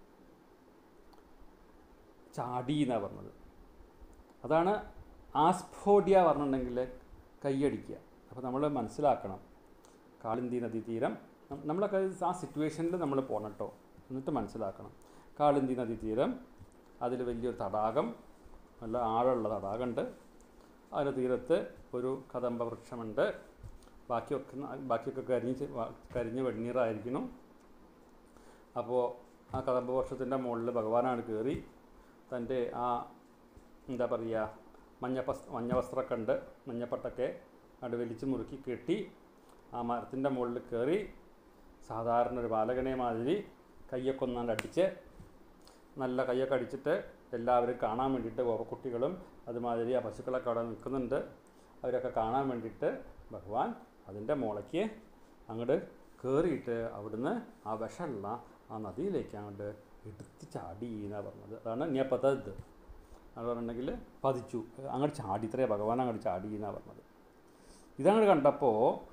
ചാടി എന്നാണ് പറഞ്ഞത്. അതാണ് ആസ്ഫോട്യ പറഞ്ഞിട്ടുണ്ടെങ്കിൽ കൈയടിക്കുക. അപ്പോൾ നമ്മൾ മനസ്സിലാക്കണം, കാളിന്തി നദീതീരം നമ്മളൊക്കെ ആ സിറ്റുവേഷനിൽ നമ്മൾ പോകണം കേട്ടോ. എന്നിട്ട് മനസ്സിലാക്കണം, കാളിന്തി നദീതീരം, അതിൽ വലിയൊരു തടാകം, നല്ല ആഴമുള്ള തടാകമുണ്ട്, അതിൻ്റെ തീരത്ത് ഒരു കദംബ വൃക്ഷമുണ്ട്, ബാക്കിയൊക്കെ ബാക്കിയൊക്കെ കരിഞ്ഞ് കരിഞ്ഞ് വെണ്ണീറായിരിക്കണം. അപ്പോൾ ആ കദംബ വൃക്ഷത്തിൻ്റെ മുകളിൽ ഭഗവാനാണ് കയറി തൻ്റെ ആ എന്താ പറയുക മഞ്ഞപ്പസ് മഞ്ഞ വസ്ത്രമൊക്കെ ഉണ്ട്, മഞ്ഞപ്പട്ടൊക്കെ അത് വലിച്ച് മുറുക്കി കെട്ടി ആ മരത്തിൻ്റെ മുകളിൽ കയറി സാധാരണ ഒരു ബാലകനെ മാതിരി കയ്യൊക്കെ ഒന്നാണ്ട് അടിച്ച് നല്ല കയ്യൊക്കെ അടിച്ചിട്ട് എല്ലാവരും കാണാൻ വേണ്ടിയിട്ട് ഗോപക്കുട്ടികളും അതുമാതിരി ആ പശുക്കളൊക്കെ അവിടെ നിൽക്കുന്നുണ്ട്. അവരൊക്കെ കാണാൻ വേണ്ടിയിട്ട് ഭഗവാൻ അതിൻ്റെ മുളയ്ക്ക് അങ്ങോട്ട് കയറിയിട്ട് അവിടുന്ന് ആ വിഷമുള്ള ആ നദിയിലേക്ക് അങ്ങോട്ട് എടുത്ത് ചാടി എന്നാണ് പറഞ്ഞത്. അതാണ് ന്യപതത്. അത് പറഞ്ഞിട്ടുണ്ടെങ്കിൽ പതിച്ചു, അങ്ങോട്ട് ചാടി, ഇത്രേ ഭഗവാൻ അങ്ങോട്ട് ചാടി എന്നാണ് പറഞ്ഞത്. ഇതങ്ങോട്ട് കണ്ടപ്പോൾ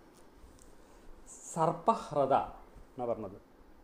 സർപ്പഹ്രദ എന്നാണ് പറഞ്ഞത്.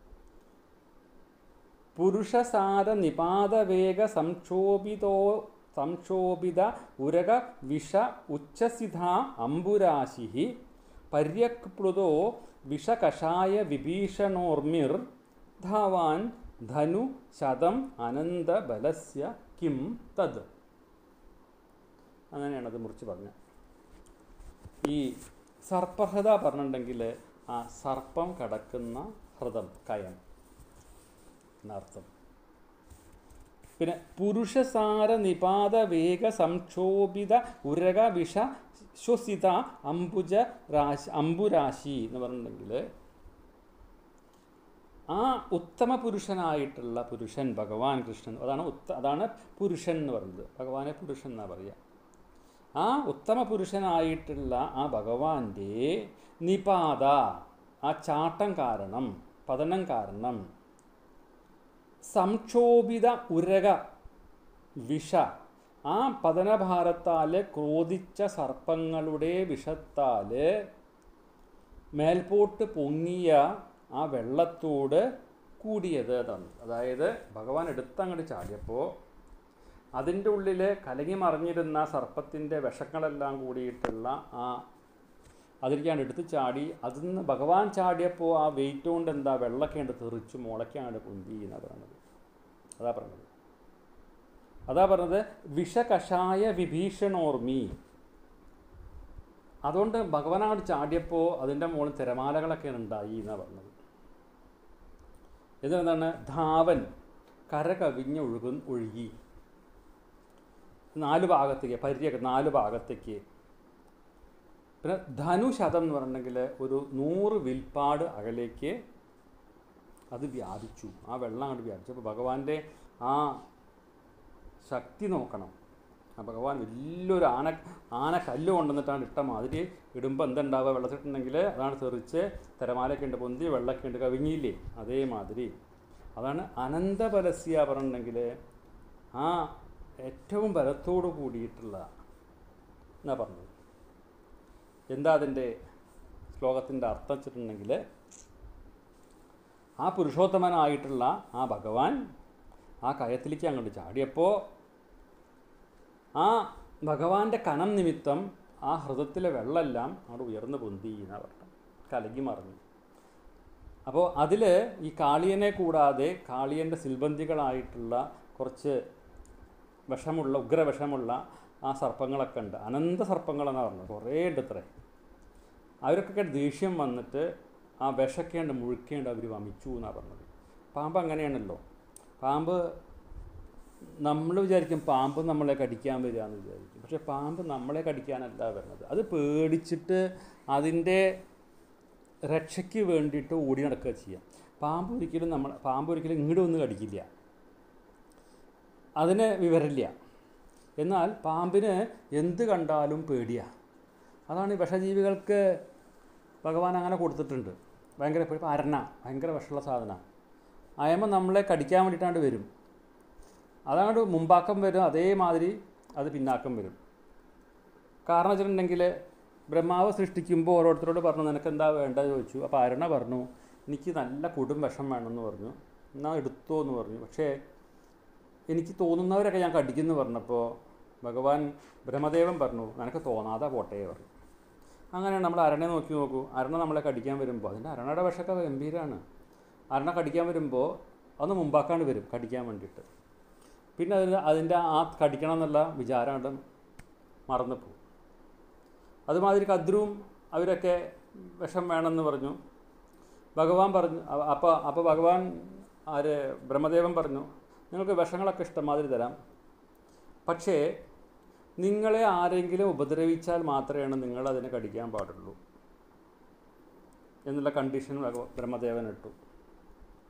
പുരുഷസാര നിപാതവേഗ സംക്ഷോഭിതോ സംക്ഷോഭിത ഉരക വിഷ ഉച്ഛസിത അംബുരാശി പര്യക്പ്ലുതോ വിഷകഷായ വിഭീഷണോർമിർ ധാവാൻ ധനു ശതം അനന്തബലസ്യ കിം തത്. അങ്ങനെയാണത് മുറിച്ച് പറഞ്ഞത്. ഈ സർപ്പഹൃദ പറഞ്ഞിട്ടുണ്ടെങ്കിൽ ആ സർപ്പം കടക്കുന്ന ഹൃദം, കയം എന്നർത്ഥം. പിന്നെ പുരുഷസാര നിപാത വേഗ സംക്ഷോഭിത ഉരക വിഷ ശ്വസിത അംബുജ രാശി അംബുരാശി എന്ന് പറഞ്ഞിട്ടുണ്ടെങ്കിൽ ആ ഉത്തമ പുരുഷനായിട്ടുള്ള പുരുഷൻ ഭഗവാൻ കൃഷ്ണൻ, അതാണ് ഉത്ത അതാണ് പുരുഷൻ എന്ന് പറയുന്നത്. ഭഗവാനെ പുരുഷൻ എന്നാണ് പറയുക. ആ ഉത്തമ പുരുഷനായിട്ടുള്ള ആ ഭഗവാന്റെ നിപാത, ആ ചാട്ടം കാരണം, പതനം കാരണം, സംക്ഷോഭിത ഉരക വിഷ, ആ പതനഭാരത്താൽ ക്രോധിച്ച സർപ്പങ്ങളുടെ വിഷത്താൽ മേൽപോട്ട് പൊങ്ങിയ ആ വെള്ളത്തോട് കൂടിയത് അതാണ്. അതായത് ഭഗവാൻ എടുത്തങ്ങോട്ട് ചാടിയപ്പോൾ അതിൻ്റെ ഉള്ളിൽ കലങ്ങി മറിഞ്ഞിരുന്ന സർപ്പത്തിൻ്റെ വിഷങ്ങളെല്ലാം കൂടിയിട്ടുള്ള ആ അതിലേക്കാണ് എടുത്ത് ചാടി. അതിൽ നിന്ന് ഭഗവാൻ ചാടിയപ്പോൾ ആ വെയിറ്റ് കൊണ്ട് എന്താ വെള്ളമൊക്കെ ഉണ്ട് തെറിച്ചു മുളയ്ക്കാണ് പൊന്തി എന്നാണ് പറഞ്ഞത്. അതാ പറഞ്ഞത് അതാ പറഞ്ഞത് വിഷകഷായ വിഭീഷണോർമി. അതുകൊണ്ട് ഭഗവാനോട് ചാടിയപ്പോൾ അതിൻ്റെ മുകളിൽ തിരമാലകളൊക്കെ ഉണ്ടായി എന്നാണ് പറഞ്ഞത്. ഇതെന്താണ്? ധാവൻ, കര കവിഞ്ഞ് ഒഴുകും ഒഴുകി നാല് ഭാഗത്തേക്ക്, പര്യക്ക് നാല് ഭാഗത്തേക്ക്. പിന്നെ ധനുശതം എന്ന് പറഞ്ഞിട്ടുണ്ടെങ്കിൽ ഒരു നൂറ് വിൽപ്പാട് അകലേക്ക് അത് വ്യാപിച്ചു. ആ വെള്ളം അങ്ങോട്ട് വ്യാപിച്ചു. അപ്പോൾ ഭഗവാന്റെ ആ ശക്തി നോക്കണം. ആ ഭഗവാൻ വലിയൊരു ആന ആന കല്ല് കൊണ്ടുവന്നിട്ടാണ് ഇട്ട മാതിരി ഇടുമ്പോൾ എന്തുണ്ടാവുക? വെള്ളത്തിട്ടുണ്ടെങ്കിൽ അതാണ് തെറിച്ച് തിരമാലയൊക്കെ ഉണ്ട് പൊന്തി വെള്ളമൊക്കെ ഉണ്ട് കവിഞ്ഞില്ലേ, അതേമാതിരി. അതാണ് അനന്തബലസ്യ പറഞ്ഞിട്ടുണ്ടെങ്കിൽ ആ ഏറ്റവും ബലത്തോടു കൂടിയിട്ടുള്ള എന്നാ പറഞ്ഞത്. എന്താ അതിൻ്റെ ശ്ലോകത്തിൻ്റെ അർത്ഥം വെച്ചിട്ടുണ്ടെങ്കിൽ ആ പുരുഷോത്തമനായിട്ടുള്ള ആ ഭഗവാൻ ആ കയത്തിലേക്ക് അങ്ങോട്ട് ചാടിയപ്പോൾ ആ ഭഗവാന്റെ കനം നിമിത്തം ആ ഹൃദയത്തിലെ വെള്ളമെല്ലാം അങ്ങോട്ട് ഉയർന്നു പൊന്തി എന്നാണ് പറഞ്ഞത്, കലങ്ങി മറിഞ്ഞു. അപ്പോൾ അതിൽ ഈ കാളിയനെ കൂടാതെ കാളിയൻ്റെ സിൽബന്ധികളായിട്ടുള്ള കുറച്ച് വിഷമുള്ള ഉഗ്രവിഷമുള്ള ആ സർപ്പങ്ങളൊക്കെ ഉണ്ട്. അനന്ത സർപ്പങ്ങളെന്നാണ് പറഞ്ഞത്, കുറേ ഉണ്ട് ഇത്രേ. അവർക്കൊക്കെ ദേഷ്യം വന്നിട്ട് ആ വിഷക്കേണ്ട മുഴുക്കേണ്ട അവർ വമിച്ചു എന്നാണ് പറഞ്ഞത്. പാമ്പ് അങ്ങനെയാണല്ലോ. പാമ്പ് നമ്മൾ വിചാരിക്കും പാമ്പ് നമ്മളെ കടിക്കാൻ വരിക എന്ന് വിചാരിക്കും. പക്ഷെ പാമ്പ് നമ്മളെ കടിക്കാനല്ല വരുന്നത്. അത് പേടിച്ചിട്ട് അതിൻ്റെ രക്ഷയ്ക്ക് വേണ്ടിയിട്ട് ഓടി നടക്കുക ചെയ്യാം. പാമ്പ് ഒരിക്കലും നമ്മൾ പാമ്പ് ഒരിക്കലും ഇങ്ങോട്ട് ഒന്നും കടിക്കില്ല, അതിന് വിവരമില്ല. എന്നാൽ പാമ്പിന് എന്ത് കണ്ടാലും പേടിയാണ്. അതാണ് ഈ വിഷജീവികൾക്ക് ഭഗവാൻ അങ്ങനെ കൊടുത്തിട്ടുണ്ട്. ഭയങ്കര ഇപ്പോൾ അരണ ഭയങ്കര വിഷമുള്ള സാധനമാണ്. അയമ്മ നമ്മളെ കടിക്കാൻ വേണ്ടിയിട്ടാണ്ട് വരും. അതങ്ങോട്ട് മുമ്പാക്കം വരും, അതേമാതിരി അത് പിന്നാക്കം വരും. കാരണം വെച്ചിട്ടുണ്ടെങ്കിൽ ബ്രഹ്മാവ് സൃഷ്ടിക്കുമ്പോൾ ഓരോരുത്തരോട് പറഞ്ഞു നിനക്ക് എന്താ വേണ്ടത് ചോദിച്ചു. അപ്പോൾ അരണ പറഞ്ഞു എനിക്ക് നല്ല കൊടും വിഷം വേണമെന്ന് പറഞ്ഞു. എന്നാൽ എടുത്തോ എന്ന് പറഞ്ഞു. പക്ഷേ എനിക്ക് തോന്നുന്നവരൊക്കെ ഞാൻ കടിക്കുമെന്ന് പറഞ്ഞപ്പോൾ ഭഗവാൻ ബ്രഹ്മദേവൻ പറഞ്ഞു നിനക്ക് തോന്നാതെ പോട്ടേ പറഞ്ഞു. അങ്ങനെയാണ് നമ്മൾ അരണയെ നോക്കി നോക്കൂ. അരണ നമ്മളെ കടിക്കാൻ വരുമ്പോൾ അതിൻ്റെ അരണയുടെ വിഷമൊക്കെ ഗംഭീരമാണ്. അരണ കടിക്കാൻ വരുമ്പോൾ അതൊന്ന് മുമ്പാക്കാണ്ട് വരും കടിക്കാൻ വേണ്ടിയിട്ട്. പിന്നെ അതിന് അതിൻ്റെ ആ കടിക്കണം എന്നുള്ള വിചാരം മറന്നു പോകും. അതുമാതിരി കദ്രുവും അവരൊക്കെ വിഷം വേണമെന്ന് പറഞ്ഞു. ഭഗവാൻ പറഞ്ഞു അപ്പോൾ അപ്പോൾ ഭഗവാൻ ആര് ബ്രഹ്മദേവൻ പറഞ്ഞു നിങ്ങൾക്ക് വിഷങ്ങളൊക്കെ ഇഷ്ടംമാതിരി തരാം, പക്ഷേ നിങ്ങളെ ആരെങ്കിലും ഉപദ്രവിച്ചാൽ മാത്രമേ നിങ്ങൾ അതിനെ കടിക്കാൻ പാടുള്ളൂ എന്നുള്ള കണ്ടീഷൻ ബ്രഹ്മദേവൻ ഇട്ടു.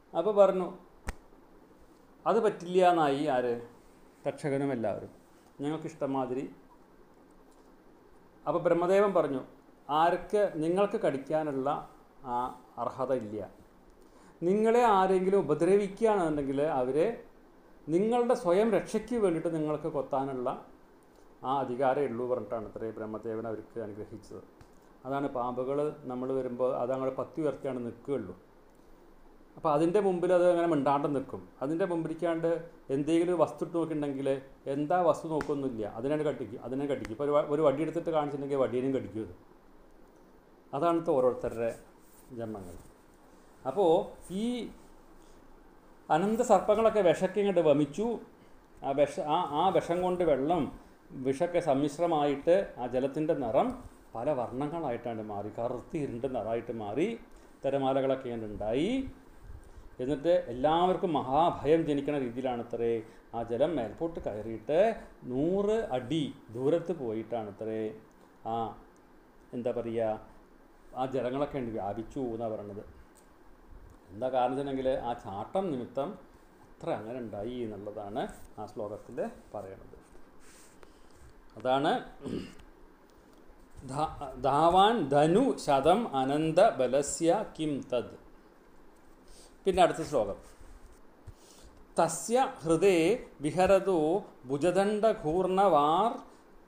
അപ്പോൾ പറഞ്ഞു അത് പറ്റില്ല എന്നായി ആര്? തക്ഷകനും എല്ലാവരും. ഞങ്ങൾക്ക് ഇഷ്ടംമാതിരി. അപ്പോൾ ബ്രഹ്മദേവൻ പറഞ്ഞു, ആർക്ക് നിങ്ങൾക്ക് കടിക്കാനുള്ള ആ അർഹത ഇല്ല. നിങ്ങളെ ആരെങ്കിലും ഉപദ്രവിക്കുകയാണെന്നുണ്ടെങ്കിൽ അവരെ നിങ്ങളുടെ സ്വയം രക്ഷയ്ക്ക് വേണ്ടിയിട്ട് നിങ്ങൾക്ക് കൊത്താനുള്ള ആ അധികാരമേ ഉള്ളൂ പറഞ്ഞിട്ടാണ് ഇത്രയും ബ്രഹ്മദേവൻ അവർക്ക് അനുഗ്രഹിച്ചത്. അതാണ് പാമ്പുകൾ നമ്മൾ വരുമ്പോൾ അതങ്ങനെ പത്തി ഉയർത്തിയാണ് നിൽക്കുകയുള്ളൂ. അപ്പോൾ അതിൻ്റെ മുമ്പിൽ അത് അങ്ങനെ മിണ്ടാണ്ട് നിൽക്കും. അതിൻ്റെ മുമ്പിരിക്കാണ്ട് എന്തെങ്കിലും ഒരു വസ്തു ഇട്ട് നോക്കിയിട്ടുണ്ടെങ്കിൽ എന്താ വസ്തു നോക്കൊന്നുമില്ല, അതിനാണ് കടിക്കും അതിനെ കടിക്കും. ഇപ്പോൾ ഒരു ഒരു വടി എടുത്തിട്ട് കാണിച്ചിട്ടുണ്ടെങ്കിൽ വടിയേനും കടിക്കും അത്. അതാണ് ഓരോരുത്തരുടെ ജന്മങ്ങൾ. അപ്പോൾ ഈ അനന്ത സർപ്പങ്ങളൊക്കെ വിഷക്കെ ഇങ്ങോട്ട് വമിച്ചു. ആ വിഷ ആ ആ വിഷം കൊണ്ട് വെള്ളം വിഷക്കെ സമ്മിശ്രമായിട്ട് ആ ജലത്തിൻ്റെ നിറം പല വർണ്ണങ്ങളായിട്ടാണ് മാറി. കറുത്തി ഇരുണ്ട നിറമായിട്ട് മാറി. തിരമാലകളൊക്കെ ഇങ്ങനെ ഉണ്ടായി. എന്നിട്ട് എല്ലാവർക്കും മഹാഭയം ജനിക്കുന്ന രീതിയിലാണ് അത്രേ ആ ജലം മേൽപോട്ട് കയറിയിട്ട് നൂറ് അടി ദൂരത്ത് പോയിട്ടാണ് അത്രേ ആ എന്താ പറയുക ആ ജലങ്ങളൊക്കെ ഉണ്ട് വ്യാപിച്ചു എന്നാണ് പറയണത്. എന്താ കാരണം വെച്ചിട്ടുണ്ടെങ്കിൽ ആ ചാട്ടം നിമിത്തം അത്ര അങ്ങനെ ഉണ്ടായി എന്നുള്ളതാണ് ആ ശ്ലോകത്തിൽ പറയണത്. അതാണ് ധാവാൻ ധനു ശതം അനന്ത ബലസ്യ കിം തദ്. പിന്നെ അടുത്ത ശ്ലോകം. തസ്യ ഹൃദേ വിഹരതോ ഭുജദണ്ഡഘൂർണവാർ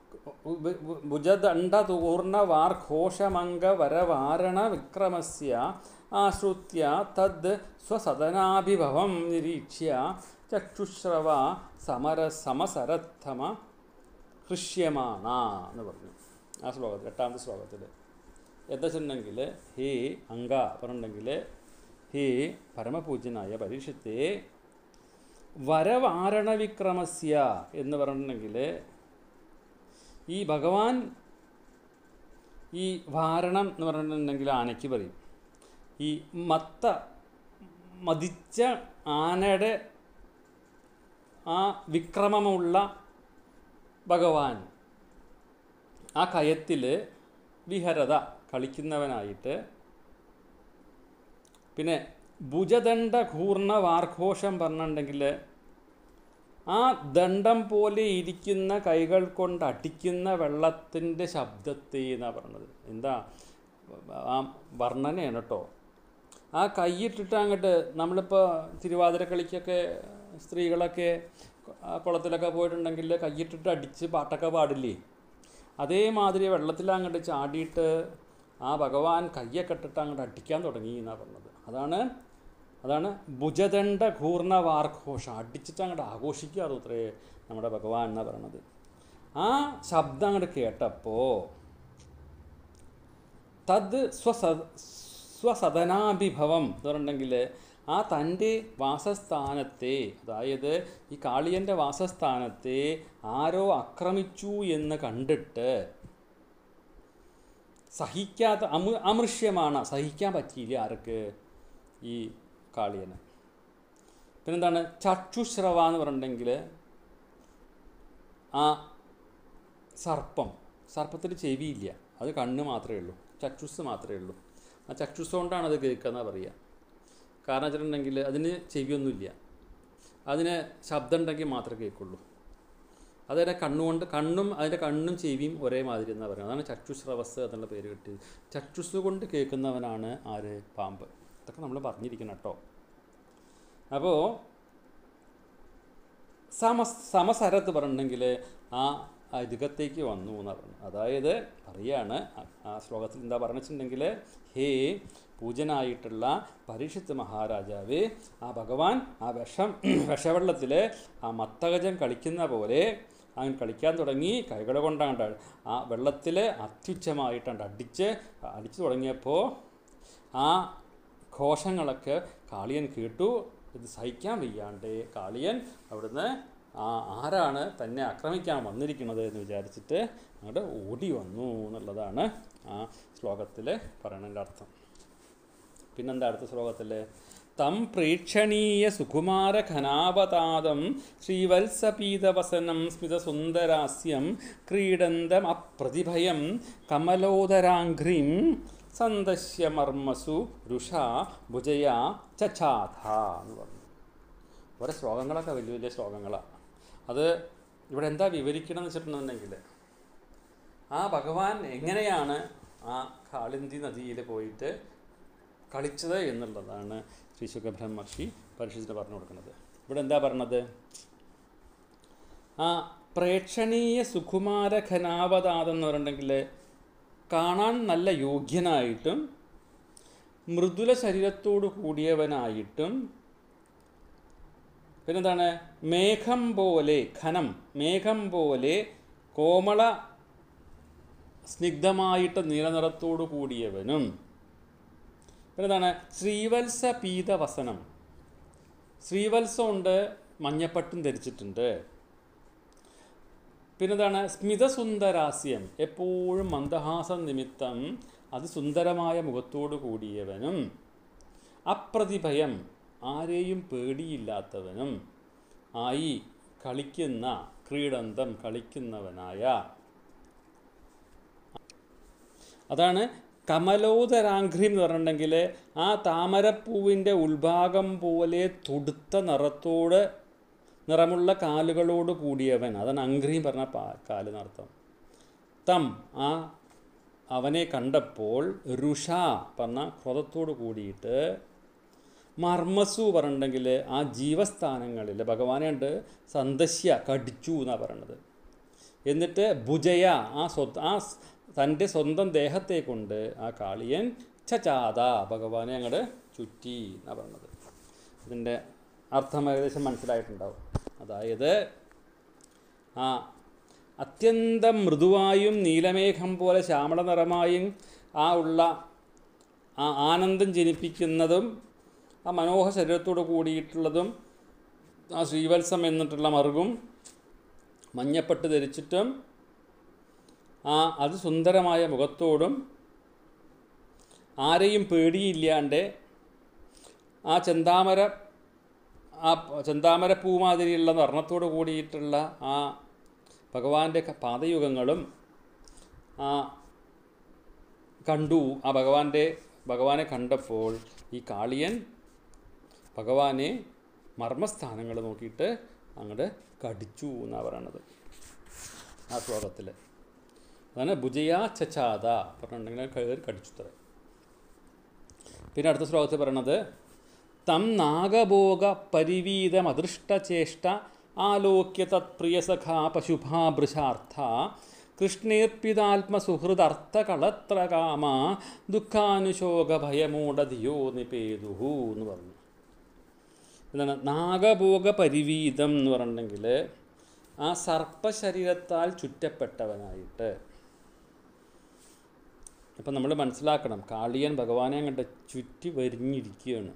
ഭുജദണ്ഡതൂർണവാർ ഘോഷമംഗവരവാരണ വിക്രമസ്യ ആശ്രുത്യ തദ് സ്വസദനാഭിഭവം നിരീക്ഷ്യ ചക്ഷുശ്രവ സമര സമസരത്തമ ഹൃഷ്യമാണ എന്ന് പറഞ്ഞു ആ ശ്ലോകത്തിൽ, എട്ടാമത്തെ ശ്ലോകത്തിൽ. എന്താ വെച്ചിട്ടുണ്ടെങ്കിൽ ഹേ അംഗ പറഞ്ഞിട്ടുണ്ടെങ്കിൽ ഹേ പരമപൂജ്യനായ പരീക്ഷത്തെ വരവാരണ വിക്രമസ്യ എന്ന് പറഞ്ഞിട്ടുണ്ടെങ്കിൽ ഈ ഭഗവാൻ ഈ വാരണം എന്ന് പറഞ്ഞിട്ടുണ്ടെങ്കിൽ ആനയ്ക്ക് പറയും. ഈ മത്ത മതിച്ച ആനയുടെ ആ വിക്രമമുള്ള ഭഗവാൻ ആ കയത്തിൽ വിഹരത കളിക്കുന്നവനായിട്ട്. പിന്നെ ഭുജദണ്ഡ ഘൂർണ വാർഘോഷം പറഞ്ഞിട്ടുണ്ടെങ്കിൽ ആ ദണ്ഡം പോലെ ഇരിക്കുന്ന കൈകൾ കൊണ്ട് അടിക്കുന്ന വെള്ളത്തിൻ്റെ ശബ്ദത്തെ എന്നാണ് പറഞ്ഞത്. എന്താ ആ വർണ്ണനയാണ് കേട്ടോ. ആ കൈയിട്ടിട്ട് അങ്ങോട്ട് നമ്മളിപ്പോൾ തിരുവാതിര കളിക്കൊക്കെ സ്ത്രീകളൊക്കെ കുളത്തിലൊക്കെ പോയിട്ടുണ്ടെങ്കിൽ കൈയിട്ടിട്ട് അടിച്ച് പാട്ടൊക്കെ പാടില്ലേ, അതേമാതിരി വെള്ളത്തിൽ അങ്ങോട്ട് ചാടിയിട്ട് ആ ഭഗവാൻ കയ്യൊക്കെ ഇട്ടിട്ട് അങ്ങോട്ട് അടിക്കാൻ തുടങ്ങി എന്നാണ് പറഞ്ഞത്. അതാണ് അതാണ് ഭുജദണ്ഡ ഘൂർണ വാർഘോഷം. അടിച്ചിട്ട് അങ്ങോട്ട് ആഘോഷിക്കാറു അത്രേ നമ്മുടെ ഭഗവാൻ എന്നാണ് പറയണത്. ആ ശബ്ദം അങ്ങോട്ട് കേട്ടപ്പോൾ തദ് സ്വസ സ്വസദനാഭിഭവം എന്ന് പറഞ്ഞിട്ടുണ്ടെങ്കിൽ ആ തൻ്റെ വാസസ്ഥാനത്തെ, അതായത് ഈ കാളിയൻ്റെ വാസസ്ഥാനത്തെ ആരോ ആക്രമിച്ചു എന്ന് കണ്ടിട്ട് സഹിക്കാത്ത അമൃ അമൃഷ്യമാണ് സഹിക്കാൻ പറ്റിയില്ല ആർക്ക്? ഈ കാളിയന്. പിന്നെന്താണ് ചക്ഷുശ്രവ എന്ന് പറഞ്ഞിട്ടുണ്ടെങ്കിൽ ആ സർപ്പം, സർപ്പത്തിന് ചെവിയില്ല, അത് കണ്ണ് മാത്രമേ ഉള്ളൂ, ചക്ഷുസ് മാത്രമേ ഉള്ളൂ. ആ ചക്ഷുസ് കൊണ്ടാണ് അത് കേൾക്കുക എന്നാണ് പറയുക. കാരണം വെച്ചിട്ടുണ്ടെങ്കിൽ അതിന് ചെവിയൊന്നുമില്ല, അതിന് ശബ്ദം ഉണ്ടെങ്കിൽ മാത്രമേ കേൾക്കുള്ളൂ. അതിൻ്റെ കണ്ണുകൊണ്ട് കണ്ണും അതിൻ്റെ കണ്ണും ചെവിയും ഒരേ മാതിരി എന്നാണ് പറയുന്നത്. അതാണ് ചക്ഷുശ്രവസ് എന്നുള്ള പേര് കിട്ടിയത്. ചക്ഷുസ് കൊണ്ട് കേൾക്കുന്നവനാണ് ആര്? പാമ്പ്. ഇതൊക്കെ നമ്മൾ പറഞ്ഞിരിക്കണം കേട്ടോ. അപ്പോൾ സമ സമസരത്ത് പറഞ്ഞിട്ടുണ്ടെങ്കിൽ ആ അരികത്തേക്ക് വന്നു എന്ന് പറഞ്ഞു. അതായത് പറയാണ് ആ ശ്ലോകത്തിൽ എന്താ പറഞ്ഞിട്ടുണ്ടെങ്കിൽ ഹേ പൂജനായിട്ടുള്ള പരീക്ഷിത്ത് മഹാരാജാവ്, ആ ഭഗവാൻ ആ വിഷം വിഷവെള്ളത്തിൽ ആ മത്തഗജം കളിക്കുന്ന പോലെ അങ്ങനെ കളിക്കാൻ തുടങ്ങി. കൈകൾ കൊണ്ടാണ്ട് ആ വെള്ളത്തിൽ അത്യുച്ചമായിട്ടാണ്ട് അടിച്ച് അടിച്ചു തുടങ്ങിയപ്പോൾ ആ ഘോഷങ്ങളൊക്കെ കാളിയൻ കേട്ടു. ഇത് സഹിക്കാൻ വയ്യാണ്ട് കാളിയൻ അവിടുന്ന് ആ ആരാണ് തന്നെ ആക്രമിക്കാൻ വന്നിരിക്കുന്നത് എന്ന് വിചാരിച്ചിട്ട് അങ്ങോട്ട് ഓടി വന്നു എന്നുള്ളതാണ് ആ ശ്ലോകത്തിൽ പറയണതിൻ്റെ അർത്ഥം. പിന്നെന്താ അടുത്ത ശ്ലോകത്തിൽ? തം പ്രേക്ഷണീയ സുകുമാര ഘനാവതാദം ശ്രീവത്സപീതവസനം സ്മിതസുന്ദരാസ്യം ക്രീഡന്തം അപ്രതിഭയം കമലോദരാഘ്രീം സന്ദശ്യ മർമ്മസു രുഷ ഭുജയ ചാഥ എന്ന് പറഞ്ഞു. ഓരോ ശ്ലോകങ്ങളൊക്കെ വലിയ വലിയ ശ്ലോകങ്ങളാണ്. അത് ഇവിടെ എന്താ വിവരിക്കണം എന്ന് വെച്ചിട്ടുണ്ടെങ്കിൽ ആ ഭഗവാൻ എങ്ങനെയാണ് ആ കാളിന്തി നദിയിൽ പോയിട്ട് കളിച്ചത് എന്നുള്ളതാണ് ശ്രീ ശുകബ്രഹ്മർഷി പരീക്ഷിച്ചിട്ട് പറഞ്ഞു കൊടുക്കുന്നത്. ഇവിടെ എന്താ പറഞ്ഞത്? ആ പ്രേക്ഷണീയ സുകുമാര ഘനാവതാതം എന്ന് പറഞ്ഞിട്ടുണ്ടെങ്കിൽ കാണാൻ നല്ല യോഗ്യനായിട്ടും മൃദുല ശരീരത്തോടു കൂടിയവനായിട്ടും പിന്നെന്താണ് മേഘം പോലെ ഘനം മേഘം പോലെ കോമള സ്നിഗ്ധമായിട്ട് നീലനിറത്തോടു കൂടിയവനും പിന്നെന്താണ് ശ്രീവത്സ പീതവസനം ശ്രീവത്സം ഉണ്ട് മഞ്ഞപ്പട്ടും ധരിച്ചിട്ടുണ്ട്. പിന്നെന്താണ് സ്മിതസുന്ദരാസ്യം എപ്പോഴും മന്ദഹാസം നിമിത്തം അതിസുന്ദരമായ മുഖത്തോടു കൂടിയവനും അപ്രതിഭയം ആരെയും പേടിയില്ലാത്തവനും ആയി കളിക്കുന്ന ക്രീഡന്തം കളിക്കുന്നവനായ അതാണ് കമലോദരാഘ്രി എന്ന് പറഞ്ഞിട്ടുണ്ടെങ്കിൽ ആ താമരപ്പൂവിൻ്റെ ഉൾഭാഗം പോലെ തൊടുത്ത നിറത്തോട് നിറമുള്ള കാലുകളോട് കൂടിയവൻ. അതാണ് അഘ്രി പറഞ്ഞ പാ കാല് നർത്ഥം. തം ആ അവനെ കണ്ടപ്പോൾ രുഷ പറഞ്ഞ ക്രോധത്തോട് കൂടിയിട്ട് മർമ്മസു പറഞ്ഞിട്ടുണ്ടെങ്കിൽ ആ ജീവസ്ഥാനങ്ങളിൽ ഭഗവാനെ ഉണ്ട് സന്ദശ്യ കടിച്ചു എന്നാണ് പറയണത്. എന്നിട്ട് ഭുജയ ആ സ്വ ആ തൻ്റെ സ്വന്തം ദേഹത്തെ കൊണ്ട് ആ കാളിയൻ ചാത ഭഗവാനെ അങ്ങോട്ട് ചുറ്റി എന്നാണ് പറയണത്. ഇതിൻ്റെ അർത്ഥം ഏകദേശം മനസ്സിലായിട്ടുണ്ടാവും. അതായത് ആ അത്യന്തം മൃദുവായും നീലമേഘം പോലെ ശ്യാമള നിറമായും ആ ഉള്ള ആ ആനന്ദം ജനിപ്പിക്കുന്നതും ആ മനോഹര ശരീരത്തോട് കൂടിയിട്ടുള്ളതും ആ ശ്രീവത്സം എന്നിട്ടുള്ള മറുകും മഞ്ഞപ്പെട്ട് ധരിച്ചിട്ടും ആ അത് സുന്ദരമായ മുഖത്തോടും ആരെയും പേടിയില്ലാണ്ട് ആ ചെന്താമര ആ ചെന്താമര പൂമാതിരിയുള്ള വർണ്ണത്തോട് കൂടിയിട്ടുള്ള ആ ഭഗവാന്റെ പാദയുഗങ്ങളും ആ കണ്ടു. ആ ഭഗവാന്റെ ഭഗവാനെ കണ്ടപ്പോൾ ഈ കാളിയൻ ഭഗവാനെ മർമ്മസ്ഥാനങ്ങൾ നോക്കിയിട്ട് അങ്ങോട്ട് കടിച്ചു എന്നാണ് പറയണത് ആ ശ്ലോകത്തിൽ. അതാണ് ഭുജയ ചാത പറഞ്ഞിട്ടുണ്ടെങ്കിൽ കയറി കടിച്ചു തറ. പിന്നെ അടുത്ത ശ്ലോകത്തിൽ പറയണത് തം നാഗഭോഗ പരിവീതം അദൃഷ്ടചേഷ്ട ആലോക്യ തത്പ്രിയസഖാ പശുഭാഭൃശാർത്ഥ കൃഷ്ണേർപ്പിതാത്മസുഹൃദർത്ഥകളത്രകാമ ദുഃഖാനുശോക ഭയമൂഢധിയോ നിപേതുഹു എന്ന് പറഞ്ഞു. എന്താണ് നാഗഭോഗ പരിവീതം എന്ന് പറഞ്ഞിട്ടുണ്ടെങ്കിൽ ആ സർപ്പശരീരത്താൽ ചുറ്റപ്പെട്ടവനായിട്ട്. അപ്പം നമ്മൾ മനസ്സിലാക്കണം, കാളിയൻ ഭഗവാനെ അങ്ങോട്ട് ചുറ്റി വരിഞ്ഞിരിക്കുകയാണ്.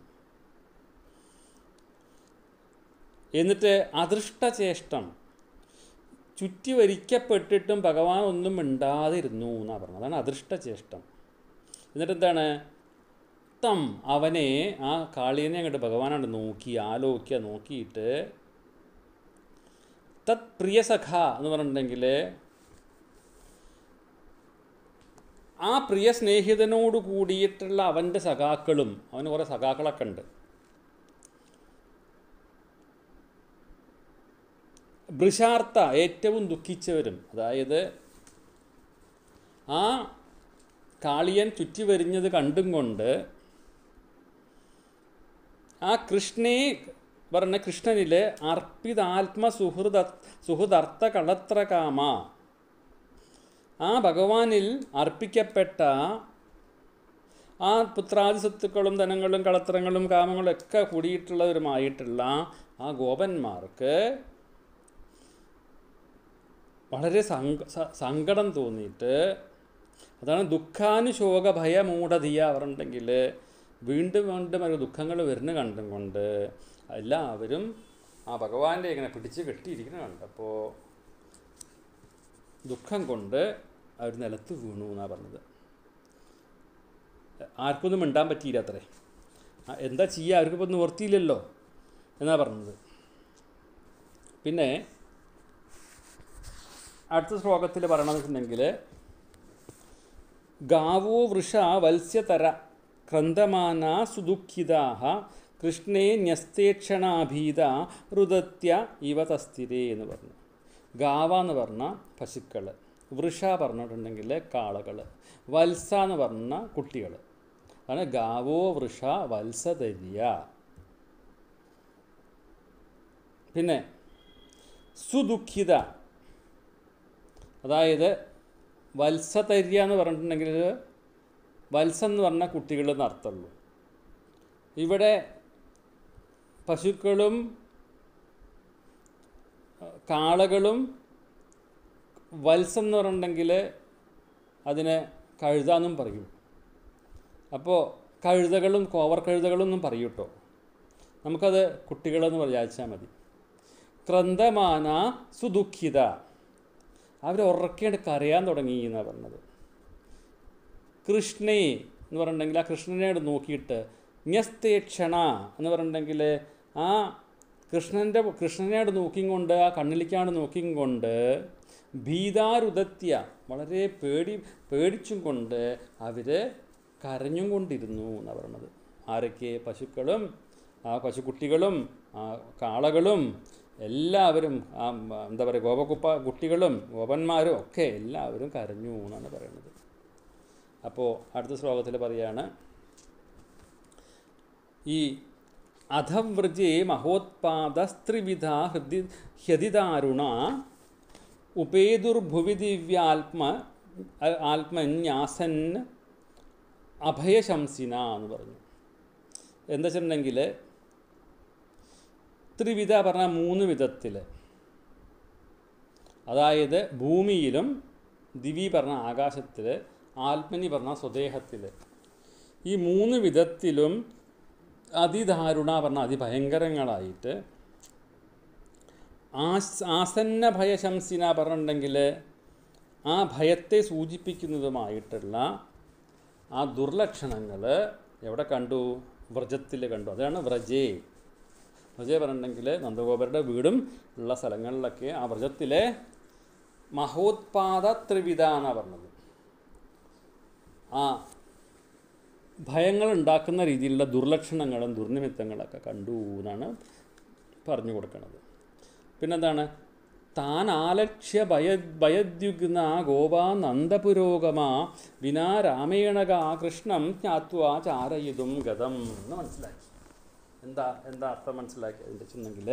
എന്നിട്ട് അദൃഷ്ടചേഷ്ടം ചുറ്റി വരിക്കപ്പെട്ടിട്ടും ഭഗവാൻ ഒന്നും മിണ്ടാതിരുന്നു എന്നാണ് പറഞ്ഞത്. അതാണ് അദൃഷ്ടചേഷ്ടം. എന്നിട്ട് എന്താണ് തം അവനെ ആ കാളിയനെ അങ്ങോട്ട് ഭഗവാനാണ്ട് നോക്കി ആലോക്യ നോക്കിയിട്ട് തത് പ്രിയസഖ എന്ന് പറഞ്ഞിട്ടുണ്ടെങ്കിൽ ആ പ്രിയ സ്നേഹിതനോട് കൂടിയിട്ടുള്ള അവൻ്റെ സഖാക്കളും, അവന് കുറേ സഖാക്കളൊക്കെ ഉണ്ട്. ഭൃശാർത്ഥ ഏറ്റവും ദുഃഖിച്ചവരും, അതായത് ആ കാളിയൻ ചുറ്റി വരിഞ്ഞത് കണ്ടും കൊണ്ട് ആ കൃഷ്ണേ പറഞ്ഞ കൃഷ്ണനിൽ അർപ്പിതാത്മ സുഹൃദ സുഹൃദർത്ഥ കളത്രകാമ ആ ഭഗവാനിൽ അർപ്പിക്കപ്പെട്ട ആ പുത്രാദി സ്വത്തുക്കളും ധനങ്ങളും കളത്രങ്ങളും കാമങ്ങളും ഒക്കെ കൂടിയിട്ടുള്ളവരുമായിട്ടുള്ള ആ ഗോപന്മാർക്ക് വളരെ സങ്കടം തോന്നിയിട്ട്, അതാണ് ദുഃഖാനുശോക ഭയമൂഢധിയ പറഞ്ഞിട്ടുണ്ടെങ്കിൽ വീണ്ടും വീണ്ടും അവർ ദുഃഖങ്ങൾ വരുന്ന കണ്ടും കൊണ്ട് എല്ലാവരും ആ ഭഗവാന്റെ ഇങ്ങനെ പിടിച്ച് കെട്ടിയിരിക്കുന്ന കണ്ടപ്പോൾ ദുഃഖം കൊണ്ട് അവർ നിലത്ത് വീണു എന്നാണ് പറഞ്ഞത്. ആർക്കൊന്നും മിണ്ടാൻ പറ്റിയില്ല അത്രേ. എന്താ ചെയ്യുക, അവർക്കിപ്പോൾ നിവർത്തിയില്ലല്ലോ എന്നാണ് പറഞ്ഞത്. പിന്നെ അടുത്ത ശ്ലോകത്തിൽ പറയണമെന്ന് വെച്ചിട്ടുണ്ടെങ്കിൽ ഗാവോ വൃഷ വത്സ്യതര ക്രന്ദമാന സുദുഃഖിതാഹ കൃഷ്ണേ ന്യസ്തേക്ഷണാഭീത രുദത്യ ഇവ തസ്ഥിരേ എന്ന് പറഞ്ഞു. ഗാവ എന്ന് പറഞ്ഞാൽ പശുക്കൾ, വൃഷ പറഞ്ഞിട്ടുണ്ടെങ്കിൽ കാളകൾ, വത്സ എന്ന് പറഞ്ഞ കുട്ടികൾ. അതാണ് ഗാവോ വൃഷ വത്സതര്യ. പിന്നെ സുദുഃഖിത, അതായത് വത്സതര്യ എന്ന് പറഞ്ഞിട്ടുണ്ടെങ്കിൽ വത്സം എന്ന് പറഞ്ഞാൽ കുട്ടികൾ എന്നർത്ഥമുള്ളൂ. ഇവിടെ പശുക്കളും കാളകളും വത്സം എന്ന് പറഞ്ഞിട്ടുണ്ടെങ്കിൽ അതിനെ കഴുതാന്നും പറയും. അപ്പോൾ കഴുതകളും കോവർ കഴുതകളും എന്നും പറയും കേട്ടോ. നമുക്കത് കുട്ടികളെന്ന് വിചാരിച്ചാൽ മതി. ക്രന്ദമാന സുദുഃഖിത, അവർ ഉറക്കേണ്ട കരയാൻ തുടങ്ങി എന്നാണ് പറഞ്ഞത്. കൃഷ്ണേ എന്ന് പറഞ്ഞിട്ടുണ്ടെങ്കിൽ ആ കൃഷ്ണനോട് നോക്കിയിട്ട് ന്യസ്തേക്ഷണ എന്ന് പറഞ്ഞിട്ടുണ്ടെങ്കിൽ ആ കൃഷ്ണൻ്റെ കൃഷ്ണനോട് നോക്കിക്കൊണ്ട് ആ കണ്ണിലേക്കാണ് നോക്കിക്കൊണ്ട് ഭീതാരുദത്യ വളരെ പേടി പേടിച്ചും കൊണ്ട് അവർ കരഞ്ഞും കൊണ്ടിരുന്നു എന്നാണ് പറഞ്ഞത്. ആരൊക്കെ? പശുക്കളും ആ പശുക്കുട്ടികളും ആ കാളകളും എല്ലാവരും ആ എന്താ പറയുക ഗോപകുപ്പ കുട്ടികളും ഗോപന്മാരും ഒക്കെ എല്ലാവരും കരഞ്ഞു എന്നാണ് പറയുന്നത്. അപ്പോൾ അടുത്ത ശ്ലോകത്തിൽ പറയാണ്, ഈ അധവ്രജേ മഹോത്പാദസ്ത്രിവിധ ഹൃദി ഹ്യതിദാരുണ ഉപേതുർഭുവി ദിവ്യാത്മ ആത്മന്യാസൻ അഭയശംസിന എന്ന് പറഞ്ഞു. എന്താ വെച്ചിട്ടുണ്ടെങ്കിൽ ത്രിവിധ പറഞ്ഞാൽ മൂന്ന് വിധത്തിൽ, അതായത് ഭൂമിയിലും, ദിവി പറഞ്ഞ ആകാശത്തിൽ, ആത്മനി പറഞ്ഞ സ്വദേഹത്തിൽ, ഈ മൂന്ന് വിധത്തിലും അതിദാരുണ പറഞ്ഞ അതിഭയങ്കരങ്ങളായിട്ട് ആസ് ആസന്ന ഭയശംസിന പറഞ്ഞിട്ടുണ്ടെങ്കിൽ ആ ഭയത്തെ സൂചിപ്പിക്കുന്നതുമായിട്ടുള്ള ആ ദുർലക്ഷണങ്ങൾ എവിടെ കണ്ടു? വ്രജത്തിൽ കണ്ടു. അതാണ് വ്രജേ. വ്രജേ പറഞ്ഞിട്ടുണ്ടെങ്കിൽ നന്ദഗോപരുടെ വീടും ഉള്ള സ്ഥലങ്ങളിലൊക്കെ ആ വ്രജത്തിലെ മഹോത്പാദ ത്രിവിധ എന്നാണ് പറഞ്ഞത്. ആ ഭയങ്ങൾ ഉണ്ടാക്കുന്ന രീതിയിലുള്ള ദുർലക്ഷണങ്ങളും ദുർനിമിത്തങ്ങളൊക്കെ കണ്ടു എന്നാണ് പറഞ്ഞു കൊടുക്കുന്നത്. പിന്നെന്താണ്? താൻ ആലക്ഷ്യ ഭയ ഭയദ്യുഗ്ന ഗോപാ നന്ദപുരോഗമ വിനാ രാമേണക കൃഷ്ണം ജ്ഞാത്വാ ചാരയിതും ഗതം എന്ന് മനസ്സിലാക്കി. എന്താ എന്താ അർത്ഥം മനസ്സിലാക്കി അതിൻ്റെ വെച്ചിട്ടുണ്ടെങ്കിൽ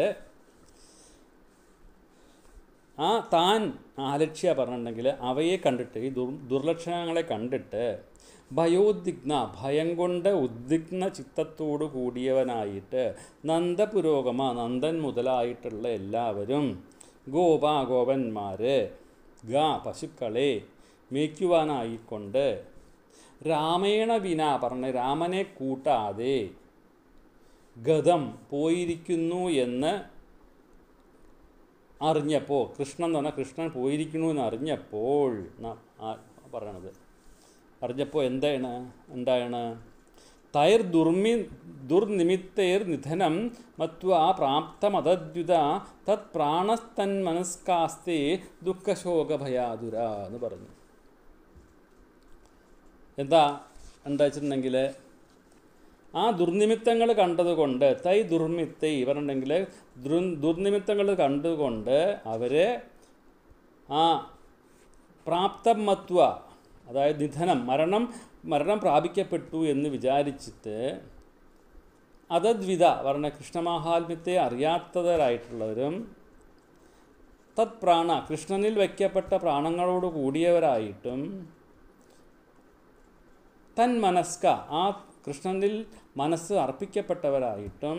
ആ താൻ ആലക്ഷ്യ പറഞ്ഞിട്ടുണ്ടെങ്കിൽ അവയെ കണ്ടിട്ട്, ഈ ദുർ ദുർലക്ഷണങ്ങളെ കണ്ടിട്ട് ഭയോദ്വിഗ്ന ഭയം കൊണ്ട് ഉദ്വിഗ്ന ചിത്തത്തോടു കൂടിയവനായിട്ട് നന്ദപുരോഗമ നന്ദൻ മുതലായിട്ടുള്ള എല്ലാവരും ഗോപ ഗോപന്മാർ ഗ പശുക്കളെ മേയ്ക്കുവാനായിക്കൊണ്ട് രാമേണ വിന പറഞ്ഞ രാമനെ കൂട്ടാതെ ഗതം പോയിരിക്കുന്നു എന്ന് അറിഞ്ഞപ്പോൾ, കൃഷ്ണൻ എന്ന് പറഞ്ഞാൽ കൃഷ്ണൻ പോയിരിക്കുന്നു എന്ന് അറിഞ്ഞപ്പോൾ പറയണത് അറിഞ്ഞപ്പോൾ എന്താണ് എന്താണ് തൈർ ദുർമി ദുർനിമിത്തേർ നിധനം മത്വ പ്രാപ്തമതദ്യുത തത് പ്രാണസ്തന്മനസ്കാസ്തേ ദുഃഖശോകഭയാതുര എന്ന് പറഞ്ഞു. എന്താ എന്താ വെച്ചിട്ടുണ്ടെങ്കിൽ ആ ദുർനിമിത്തങ്ങൾ കണ്ടതുകൊണ്ട് തൈ ദുർമിത്തൈ പറഞ്ഞിട്ടുണ്ടെങ്കിൽ ദുർ ദുർനിമിത്തങ്ങൾ കണ്ടുകൊണ്ട് അവർ ആ പ്രാപ്തം മത്വ അതായത് നിധനം മരണം മരണം പ്രാപിക്കപ്പെട്ടു എന്ന് വിചാരിച്ചിട്ട് അതദ്വിധ പറഞ്ഞ കൃഷ്ണമാഹാത്മ്യത്തെ അറിയാത്തവരായിട്ടുള്ളവരും തത് പ്രാണ കൃഷ്ണനിൽ വയ്ക്കപ്പെട്ട പ്രാണങ്ങളോട് കൂടിയവരായിട്ടും തൻ മനസ്ക ആ കൃഷ്ണനിൽ മനസ്സ് അർപ്പിക്കപ്പെട്ടവരായിട്ടും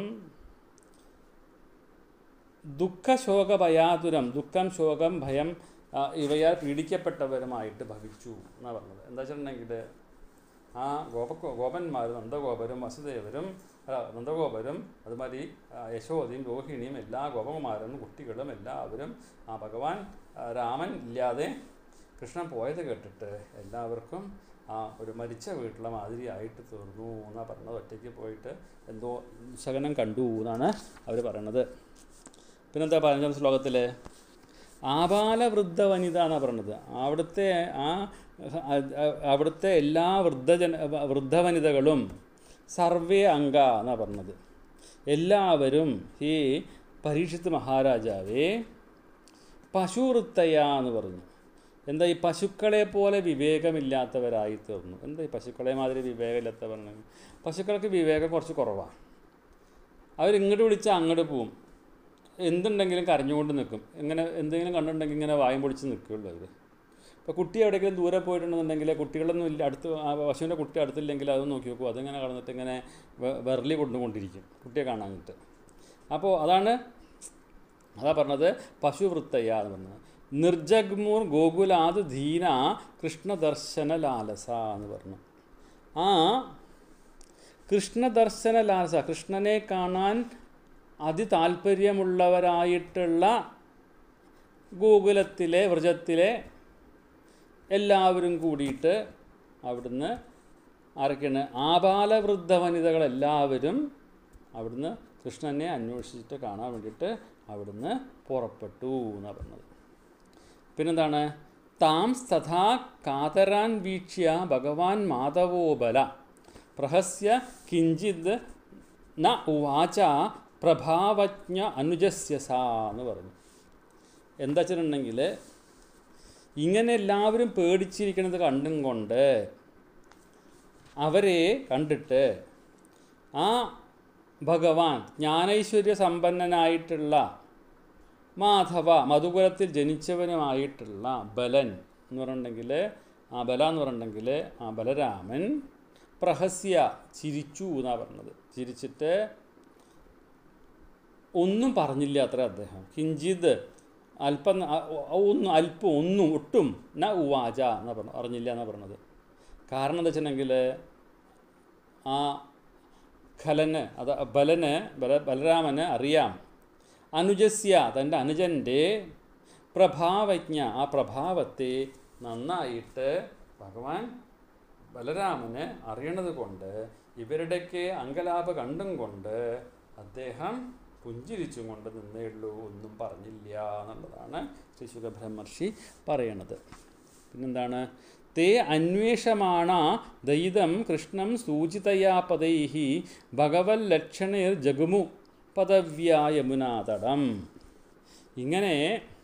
ദുഃഖശോകഭയാതുരം ദുഃഖം ശോകം ഭയം ഇവയാൽ പീഡിക്കപ്പെട്ടവരുമായിട്ട് ഭവിച്ചു എന്നാണ് പറഞ്ഞത്. എന്താ വെച്ചിട്ടുണ്ടെങ്കിൽ ആ ഗോപ ഗോപന്മാർ നന്ദഗോപരും വസുദേവരും നന്ദഗോപരും അതുമാതിരി യശോദയും രോഹിണിയും എല്ലാ ഗോപകുമാരും കുട്ടികളും എല്ലാവരും ആ ഭഗവാൻ രാമൻ ഇല്ലാതെ കൃഷ്ണൻ പോയത് കേട്ടിട്ട് എല്ലാവർക്കും ആ ഒരു മരിച്ച വീട്ടിലെ മാതിരി ആയിട്ട് തീർന്നു എന്നാണ് പറഞ്ഞത്. ഒറ്റയ്ക്ക് പോയിട്ട് എന്തോ ശകനം കണ്ടു എന്നാണ് അവർ പറയണത്. പിന്നെന്താ പതിനഞ്ചാം ശ്ലോകത്തിൽ ആബാലവൃദ്ധ വനിത എന്നാണ് പറഞ്ഞത്. അവിടുത്തെ ആ അവിടുത്തെ എല്ലാ വൃദ്ധജന വൃദ്ധവനിതകളും സർവേ അംഗ എന്നാണ് പറഞ്ഞത്. എല്ലാവരും ഈ പരീക്ഷിത്ത് മഹാരാജാവേ പശുവൃത്തയ എന്ന് പറഞ്ഞു. എന്താ ഈ പശുക്കളെ പോലെ വിവേകമില്ലാത്തവരായി തീർന്നു. എന്താ ഈ പശുക്കളെ മാതിരി വിവേകമില്ലാത്തവർ? പശുക്കൾക്ക് വിവേകം കുറച്ച് കുറവാണ്. അവരിങ്ങോട്ട് വിളിച്ചാൽ അങ്ങോട്ട് പോവും. എന്തുണ്ടെങ്കിലും കരഞ്ഞുകൊണ്ട് നിൽക്കും. ഇങ്ങനെ എന്തെങ്കിലും കണ്ടിട്ടുണ്ടെങ്കിൽ ഇങ്ങനെ വായും പൊടിച്ച് നിൽക്കുകയുള്ളൂ അവർ. ഇപ്പോൾ കുട്ടി എവിടെയെങ്കിലും ദൂരെ പോയിട്ടുണ്ടെന്നുണ്ടെങ്കിൽ കുട്ടികളൊന്നും ഇല്ല, അടുത്ത് പശുവിൻ്റെ കുട്ടി അടുത്തില്ലെങ്കിൽ അത് നോക്കി നോക്കും. അതിങ്ങനെ കടന്നിട്ട് ഇങ്ങനെ വിരലി കൊണ്ടുകൊണ്ടിരിക്കും കുട്ടിയെ കാണാനിട്ട്. അപ്പോൾ അതാണ് അതാ പറഞ്ഞത് പശുവൃത്തയ എന്ന് പറഞ്ഞത്. നിർജഗ്മൂർ ഗോകുലാത് ധീന കൃഷ്ണദർശന ലാലസ എന്ന് പറഞ്ഞു. ആ കൃഷ്ണദർശന ലാലസ, കൃഷ്ണനെ കാണാൻ അതിതാല്പര്യമുള്ളവരായിട്ടുള്ള ഗോകുലത്തിലെ വ്രജത്തിലെ എല്ലാവരും കൂടിയിട്ട് അവിടുന്ന് ആരൊക്കെയാണ്? ആബാലവൃദ്ധ വനിതകളെല്ലാവരും അവിടുന്ന് കൃഷ്ണനെ അന്വേഷിച്ചിട്ട് കാണാൻ വേണ്ടിയിട്ട് അവിടുന്ന് പുറപ്പെട്ടു എന്നാണ് പറഞ്ഞത്. പിന്നെന്താണ്? താം തഥാ കാതരാൻ വീക്ഷ്യ ഭഗവാൻ മാധവോബല പ്രഹസ്യ കിഞ്ചിത് ന ഉവാച പ്രഭാവജ്ഞ അനുജസ്യ സാ എന്ന് പറഞ്ഞു. എന്താ വെച്ചിട്ടുണ്ടെങ്കിൽ ഇങ്ങനെ എല്ലാവരും പേടിച്ചിരിക്കുന്നത് കണ്ടും കൊണ്ട് അവരെ കണ്ടിട്ട് ആ ഭഗവാൻ ജ്ഞാനൈശ്വര്യ സമ്പന്നനായിട്ടുള്ള മാധവ മധുകുലത്തിൽ ജനിച്ചവനുമായിട്ടുള്ള ബലൻ എന്ന് പറഞ്ഞിട്ടുണ്ടെങ്കിൽ ആ ബല എന്ന് പറഞ്ഞിട്ടുണ്ടെങ്കിൽ ആ ബലരാമൻ പ്രഹസ്യ ചിരിച്ചു എന്നാണ് പറഞ്ഞത്. ചിരിച്ചിട്ട് ഒന്നും പറഞ്ഞില്ല അത്ര അദ്ദേഹം. കിഞ്ചിത് അല്പം ഒന്നും അല്പം ഒന്നും ഒട്ടും ന ഉവാച എന്നാ പറഞ്ഞു അറിഞ്ഞില്ല എന്നാണ് പറഞ്ഞത്. കാരണം എന്താ വെച്ചിട്ടുണ്ടെങ്കിൽ ആ ഖലന് അത് ബലന് ബല ബലരാമന് അറിയാം അനുജസ്യ തൻ്റെ അനുജൻ്റെ പ്രഭാവജ്ഞ ആ പ്രഭാവത്തെ നന്നായിട്ട് ഭഗവാൻ ബലരാമന് അറിയണത് കൊണ്ട് ഇവരുടെയൊക്കെ അങ്കലാപ കണ്ടും കൊണ്ട് അദ്ദേഹം പുഞ്ചിരിച്ചും കൊണ്ട് നിന്നേ ഉള്ളൂ, ഒന്നും പറഞ്ഞില്ല എന്നുള്ളതാണ് ശ്രീ ശുകബ്രഹ്മർഷി പറയണത്. പിന്നെന്താണ്? തേ അന്വേഷമാണ ദയിതം കൃഷ്ണം സൂചിതയാ പദൈഹി ഭഗവല്ലക്ഷണേർ ജഗുമു പദവ്യാ യമുനാതടം. ഇങ്ങനെ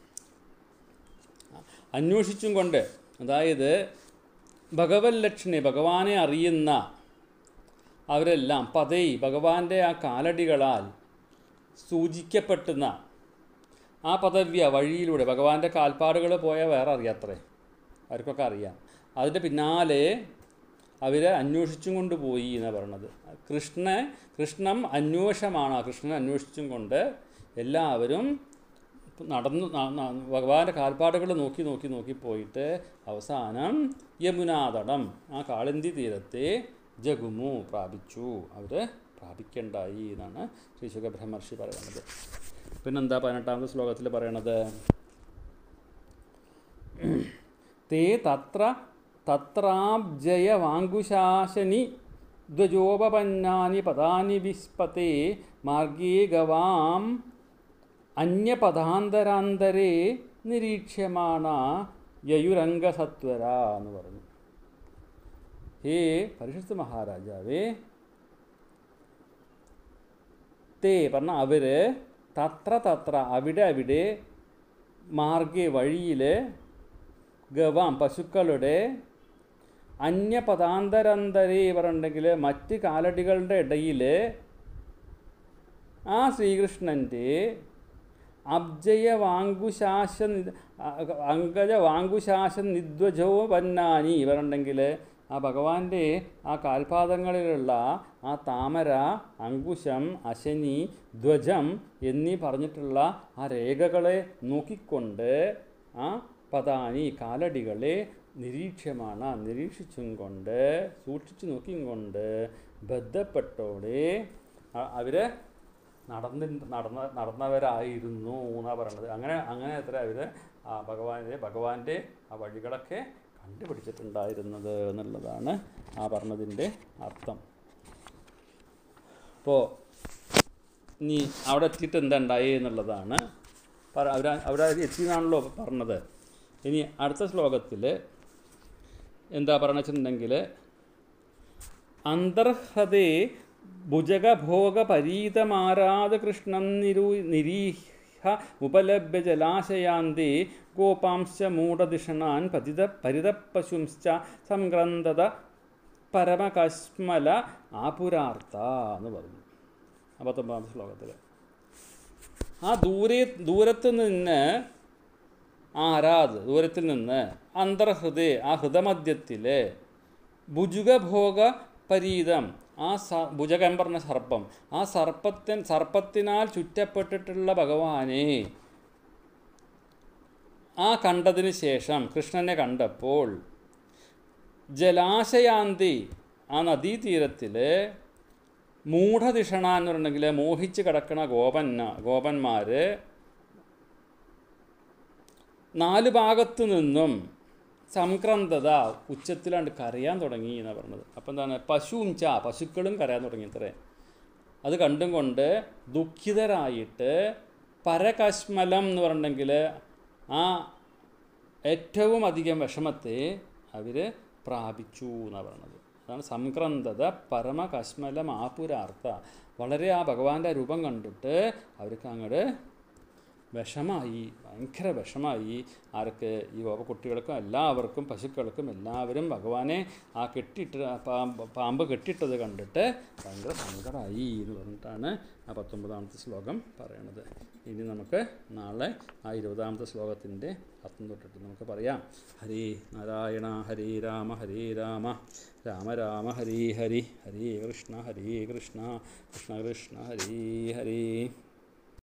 അന്വേഷിച്ചും കൊണ്ട്, അതായത് ഭഗവല്ലക്ഷണെ ഭഗവാനെ അറിയുന്ന അവരെല്ലാം പദൈ ഭഗവാന്റെ ആ കാലടികളാൽ സൂചിക്കപ്പെട്ടുന്ന ആ പദവ്യ വഴിയിലൂടെ ഭഗവാന്റെ കാൽപ്പാടുകൾ പോയാൽ വേറെ അറിയാത്രേ, അവർക്കൊക്കെ അറിയാം. അതിൻ്റെ പിന്നാലെ അവരെ അന്വേഷിച്ചും കൊണ്ട് പോയി എന്നാണ് പറയണത്. കൃഷ്ണ കൃഷ്ണം അന്വേഷമാണ്. കൃഷ്ണനെ അന്വേഷിച്ചും കൊണ്ട് എല്ലാവരും നടന്നു ഭഗവാന്റെ കാൽപ്പാടുകൾ നോക്കി നോക്കി നോക്കി പോയിട്ട് അവസാനം യമുനാതടം ആ കാളിന്തി തീരത്തെ ജഗുമു പ്രാപിച്ചു, അവർ പ്രാപിക്കണ്ടായി എന്നാണ് ശ്രീ ശുകബ്രഹ്മർഷി പറയുന്നത്. പിന്നെന്താ പതിനെട്ടാമത്തെ ശ്ലോകത്തിൽ പറയണത്? തേ തത്ര തത്രാബ്ജയവാങ്കുശാശനി ധ്വജോപപന്നാനി പദാനി വിസ്പതേ മാർഗേ ഗവാം അന്യപദാന്തരാന്തരേ നിരീക്ഷ്യമാണ യയുരംഗസത്വര എന്ന് പറഞ്ഞു. ഹേ പരീക്ഷിത്ത് മഹാരാജാവേ, തേ പറഞ്ഞ അവർ തത്ര തത്ര അവിടെ അവിടെ മാർഗേ വഴിയിൽ ഗവാം പശുക്കളുടെ അന്യപദാന്തരാന്തരേ പറഞ്ഞിട്ടുണ്ടെങ്കിൽ മറ്റ് കാലടികളുടെ ഇടയിൽ ആ ശ്രീകൃഷ്ണൻ്റെ അബ്ജയ വാങ്കുശാശ അങ്കജ വാങ്കുശാശ നിദ്വജോ വന്നാനി പറഞ്ഞിട്ടുണ്ടെങ്കിൽ ആ ഭഗവാന്റെ ആ കാൽപാദങ്ങളിലുള്ള ആ താമര, അങ്കുശം, അശനി, ധ്വജം എന്നീ പറഞ്ഞിട്ടുള്ള ആ രേഖകളെ നോക്കിക്കൊണ്ട് ആ പദാനി കാലടികളെ നിരീക്ഷ്യമാണ് നിരീക്ഷിച്ചും കൊണ്ട് സൂക്ഷിച്ചു നോക്കിയും കൊണ്ട് ബന്ധപ്പെട്ടോടെ അവർ നടന്നി നടന്ന നടന്നവരായിരുന്നു എന്നാണ് പറയണത്. അങ്ങനെ അങ്ങനെ എത്ര അവർ ആ ഭഗവാന്റെ ഭഗവാന്റെ ആ വഴികളൊക്കെ കണ്ടുപിടിച്ചിട്ടുണ്ടായിരുന്നത് എന്നുള്ളതാണ് ആ പറഞ്ഞതിൻ്റെ അർത്ഥം. അപ്പോൾ ഇനി അവിടെ എത്തിയിട്ട് എന്താ ഉണ്ടായി എന്നുള്ളതാണ് അവർ അവിടെ എത്തിയെന്നാണല്ലോ പറഞ്ഞത്. ഇനി അടുത്ത ശ്ലോകത്തിൽ എന്താ പറഞ്ഞു വെച്ചിട്ടുണ്ടെങ്കിൽ അന്തർഹൃദേ ഭുജഗഭോഗപരീതമാരാധ കൃഷ്ണം നിരൂ നിരീഹ ഉപലഭ്യ ജലാശയാന്തേ ഗോപാംശ മൂഢദിഷണാൻ പതിത പരിതപശുംശ്ച സംഗ്രന്ഥത പരമകശ്മല ആപുരാർത്ത എന്ന് പറഞ്ഞു അമ്പത്തൊമ്പതാമത്തെ ശ്ലോകത്തിൽ. ആ ദൂരെ ദൂരത്ത് നിന്ന് ആരാധ് ദൂരത്തിൽ നിന്ന് അന്തർഹൃദയ ആ ഹൃദമധ്യത്തിൽ ഭുജുഗഭോഗ പരീതം ആ സ ഭുജകം പറഞ്ഞ സർപ്പം ആ സർപ്പത്തിൻ സർപ്പത്തിനാൽ ചുറ്റപ്പെട്ടിട്ടുള്ള ഭഗവാനെ ആ കണ്ടതിന് ശേഷം കൃഷ്ണനെ കണ്ടപ്പോൾ ജലാശയാന്തി ആ നദീതീരത്തിൽ മൂഢദിഷണ എന്ന് പറഞ്ഞിട്ടുണ്ടെങ്കിൽ മോഹിച്ച് കിടക്കണ ഗോപന്ന ഗോപന്മാർ നാല് ഭാഗത്തു നിന്നും സംക്രന്തത ഉച്ചത്തിലാണ്ട് കരയാൻ തുടങ്ങി എന്നാണ് പറഞ്ഞത്. അപ്പം എന്താണ് പശുവും ചാ പശുക്കളും കരയാൻ തുടങ്ങി അത്രേ. അത് കണ്ടും കൊണ്ട് ദുഃഖിതരായിട്ട് പരകശ്മലം എന്ന് പറഞ്ഞിട്ടുണ്ടെങ്കിൽ ആ ഏറ്റവും അധികം വിഷമത്തെ അവർ പ്രാപിച്ചു എന്നാണ് പറഞ്ഞത്. അതാണ് സംക്രന്തത പരമകശ്മലം ആപുരാർത്ത. വളരെ ആ ഭഗവാന്റെ രൂപം കണ്ടിട്ട് അവർക്ക് അങ്ങോട്ട് വിഷമായി, ഭയങ്കര വിഷമായി. ആർക്ക്? ഈ കുട്ടികൾക്കും എല്ലാവർക്കും പശുക്കൾക്കും എല്ലാവരും ഭഗവാനെ ആ കെട്ടിയിട്ട് പാമ്പ് പാമ്പ് കെട്ടിയിട്ടത് കണ്ടിട്ട് ഭയങ്കര സങ്കടമായി എന്ന് പറഞ്ഞിട്ടാണ് ആ പത്തൊമ്പതാമത്തെ ശ്ലോകം പറയണത്. ഇനി നമുക്ക് നാളെ ആ ഇരുപതാമത്തെ ശ്ലോകത്തിൻ്റെ അർത്ഥം തൊട്ടിട്ട് നമുക്ക് പറയാം. ഹരേ നാരായണ ഹരേ രാമ ഹരേ രാമ രാമ രാമ ഹരേ ഹരി ഹരേ കൃഷ്ണ ഹരേ കൃഷ്ണ കൃഷ്ണ കൃഷ്ണ ഹരേ ഹരേ.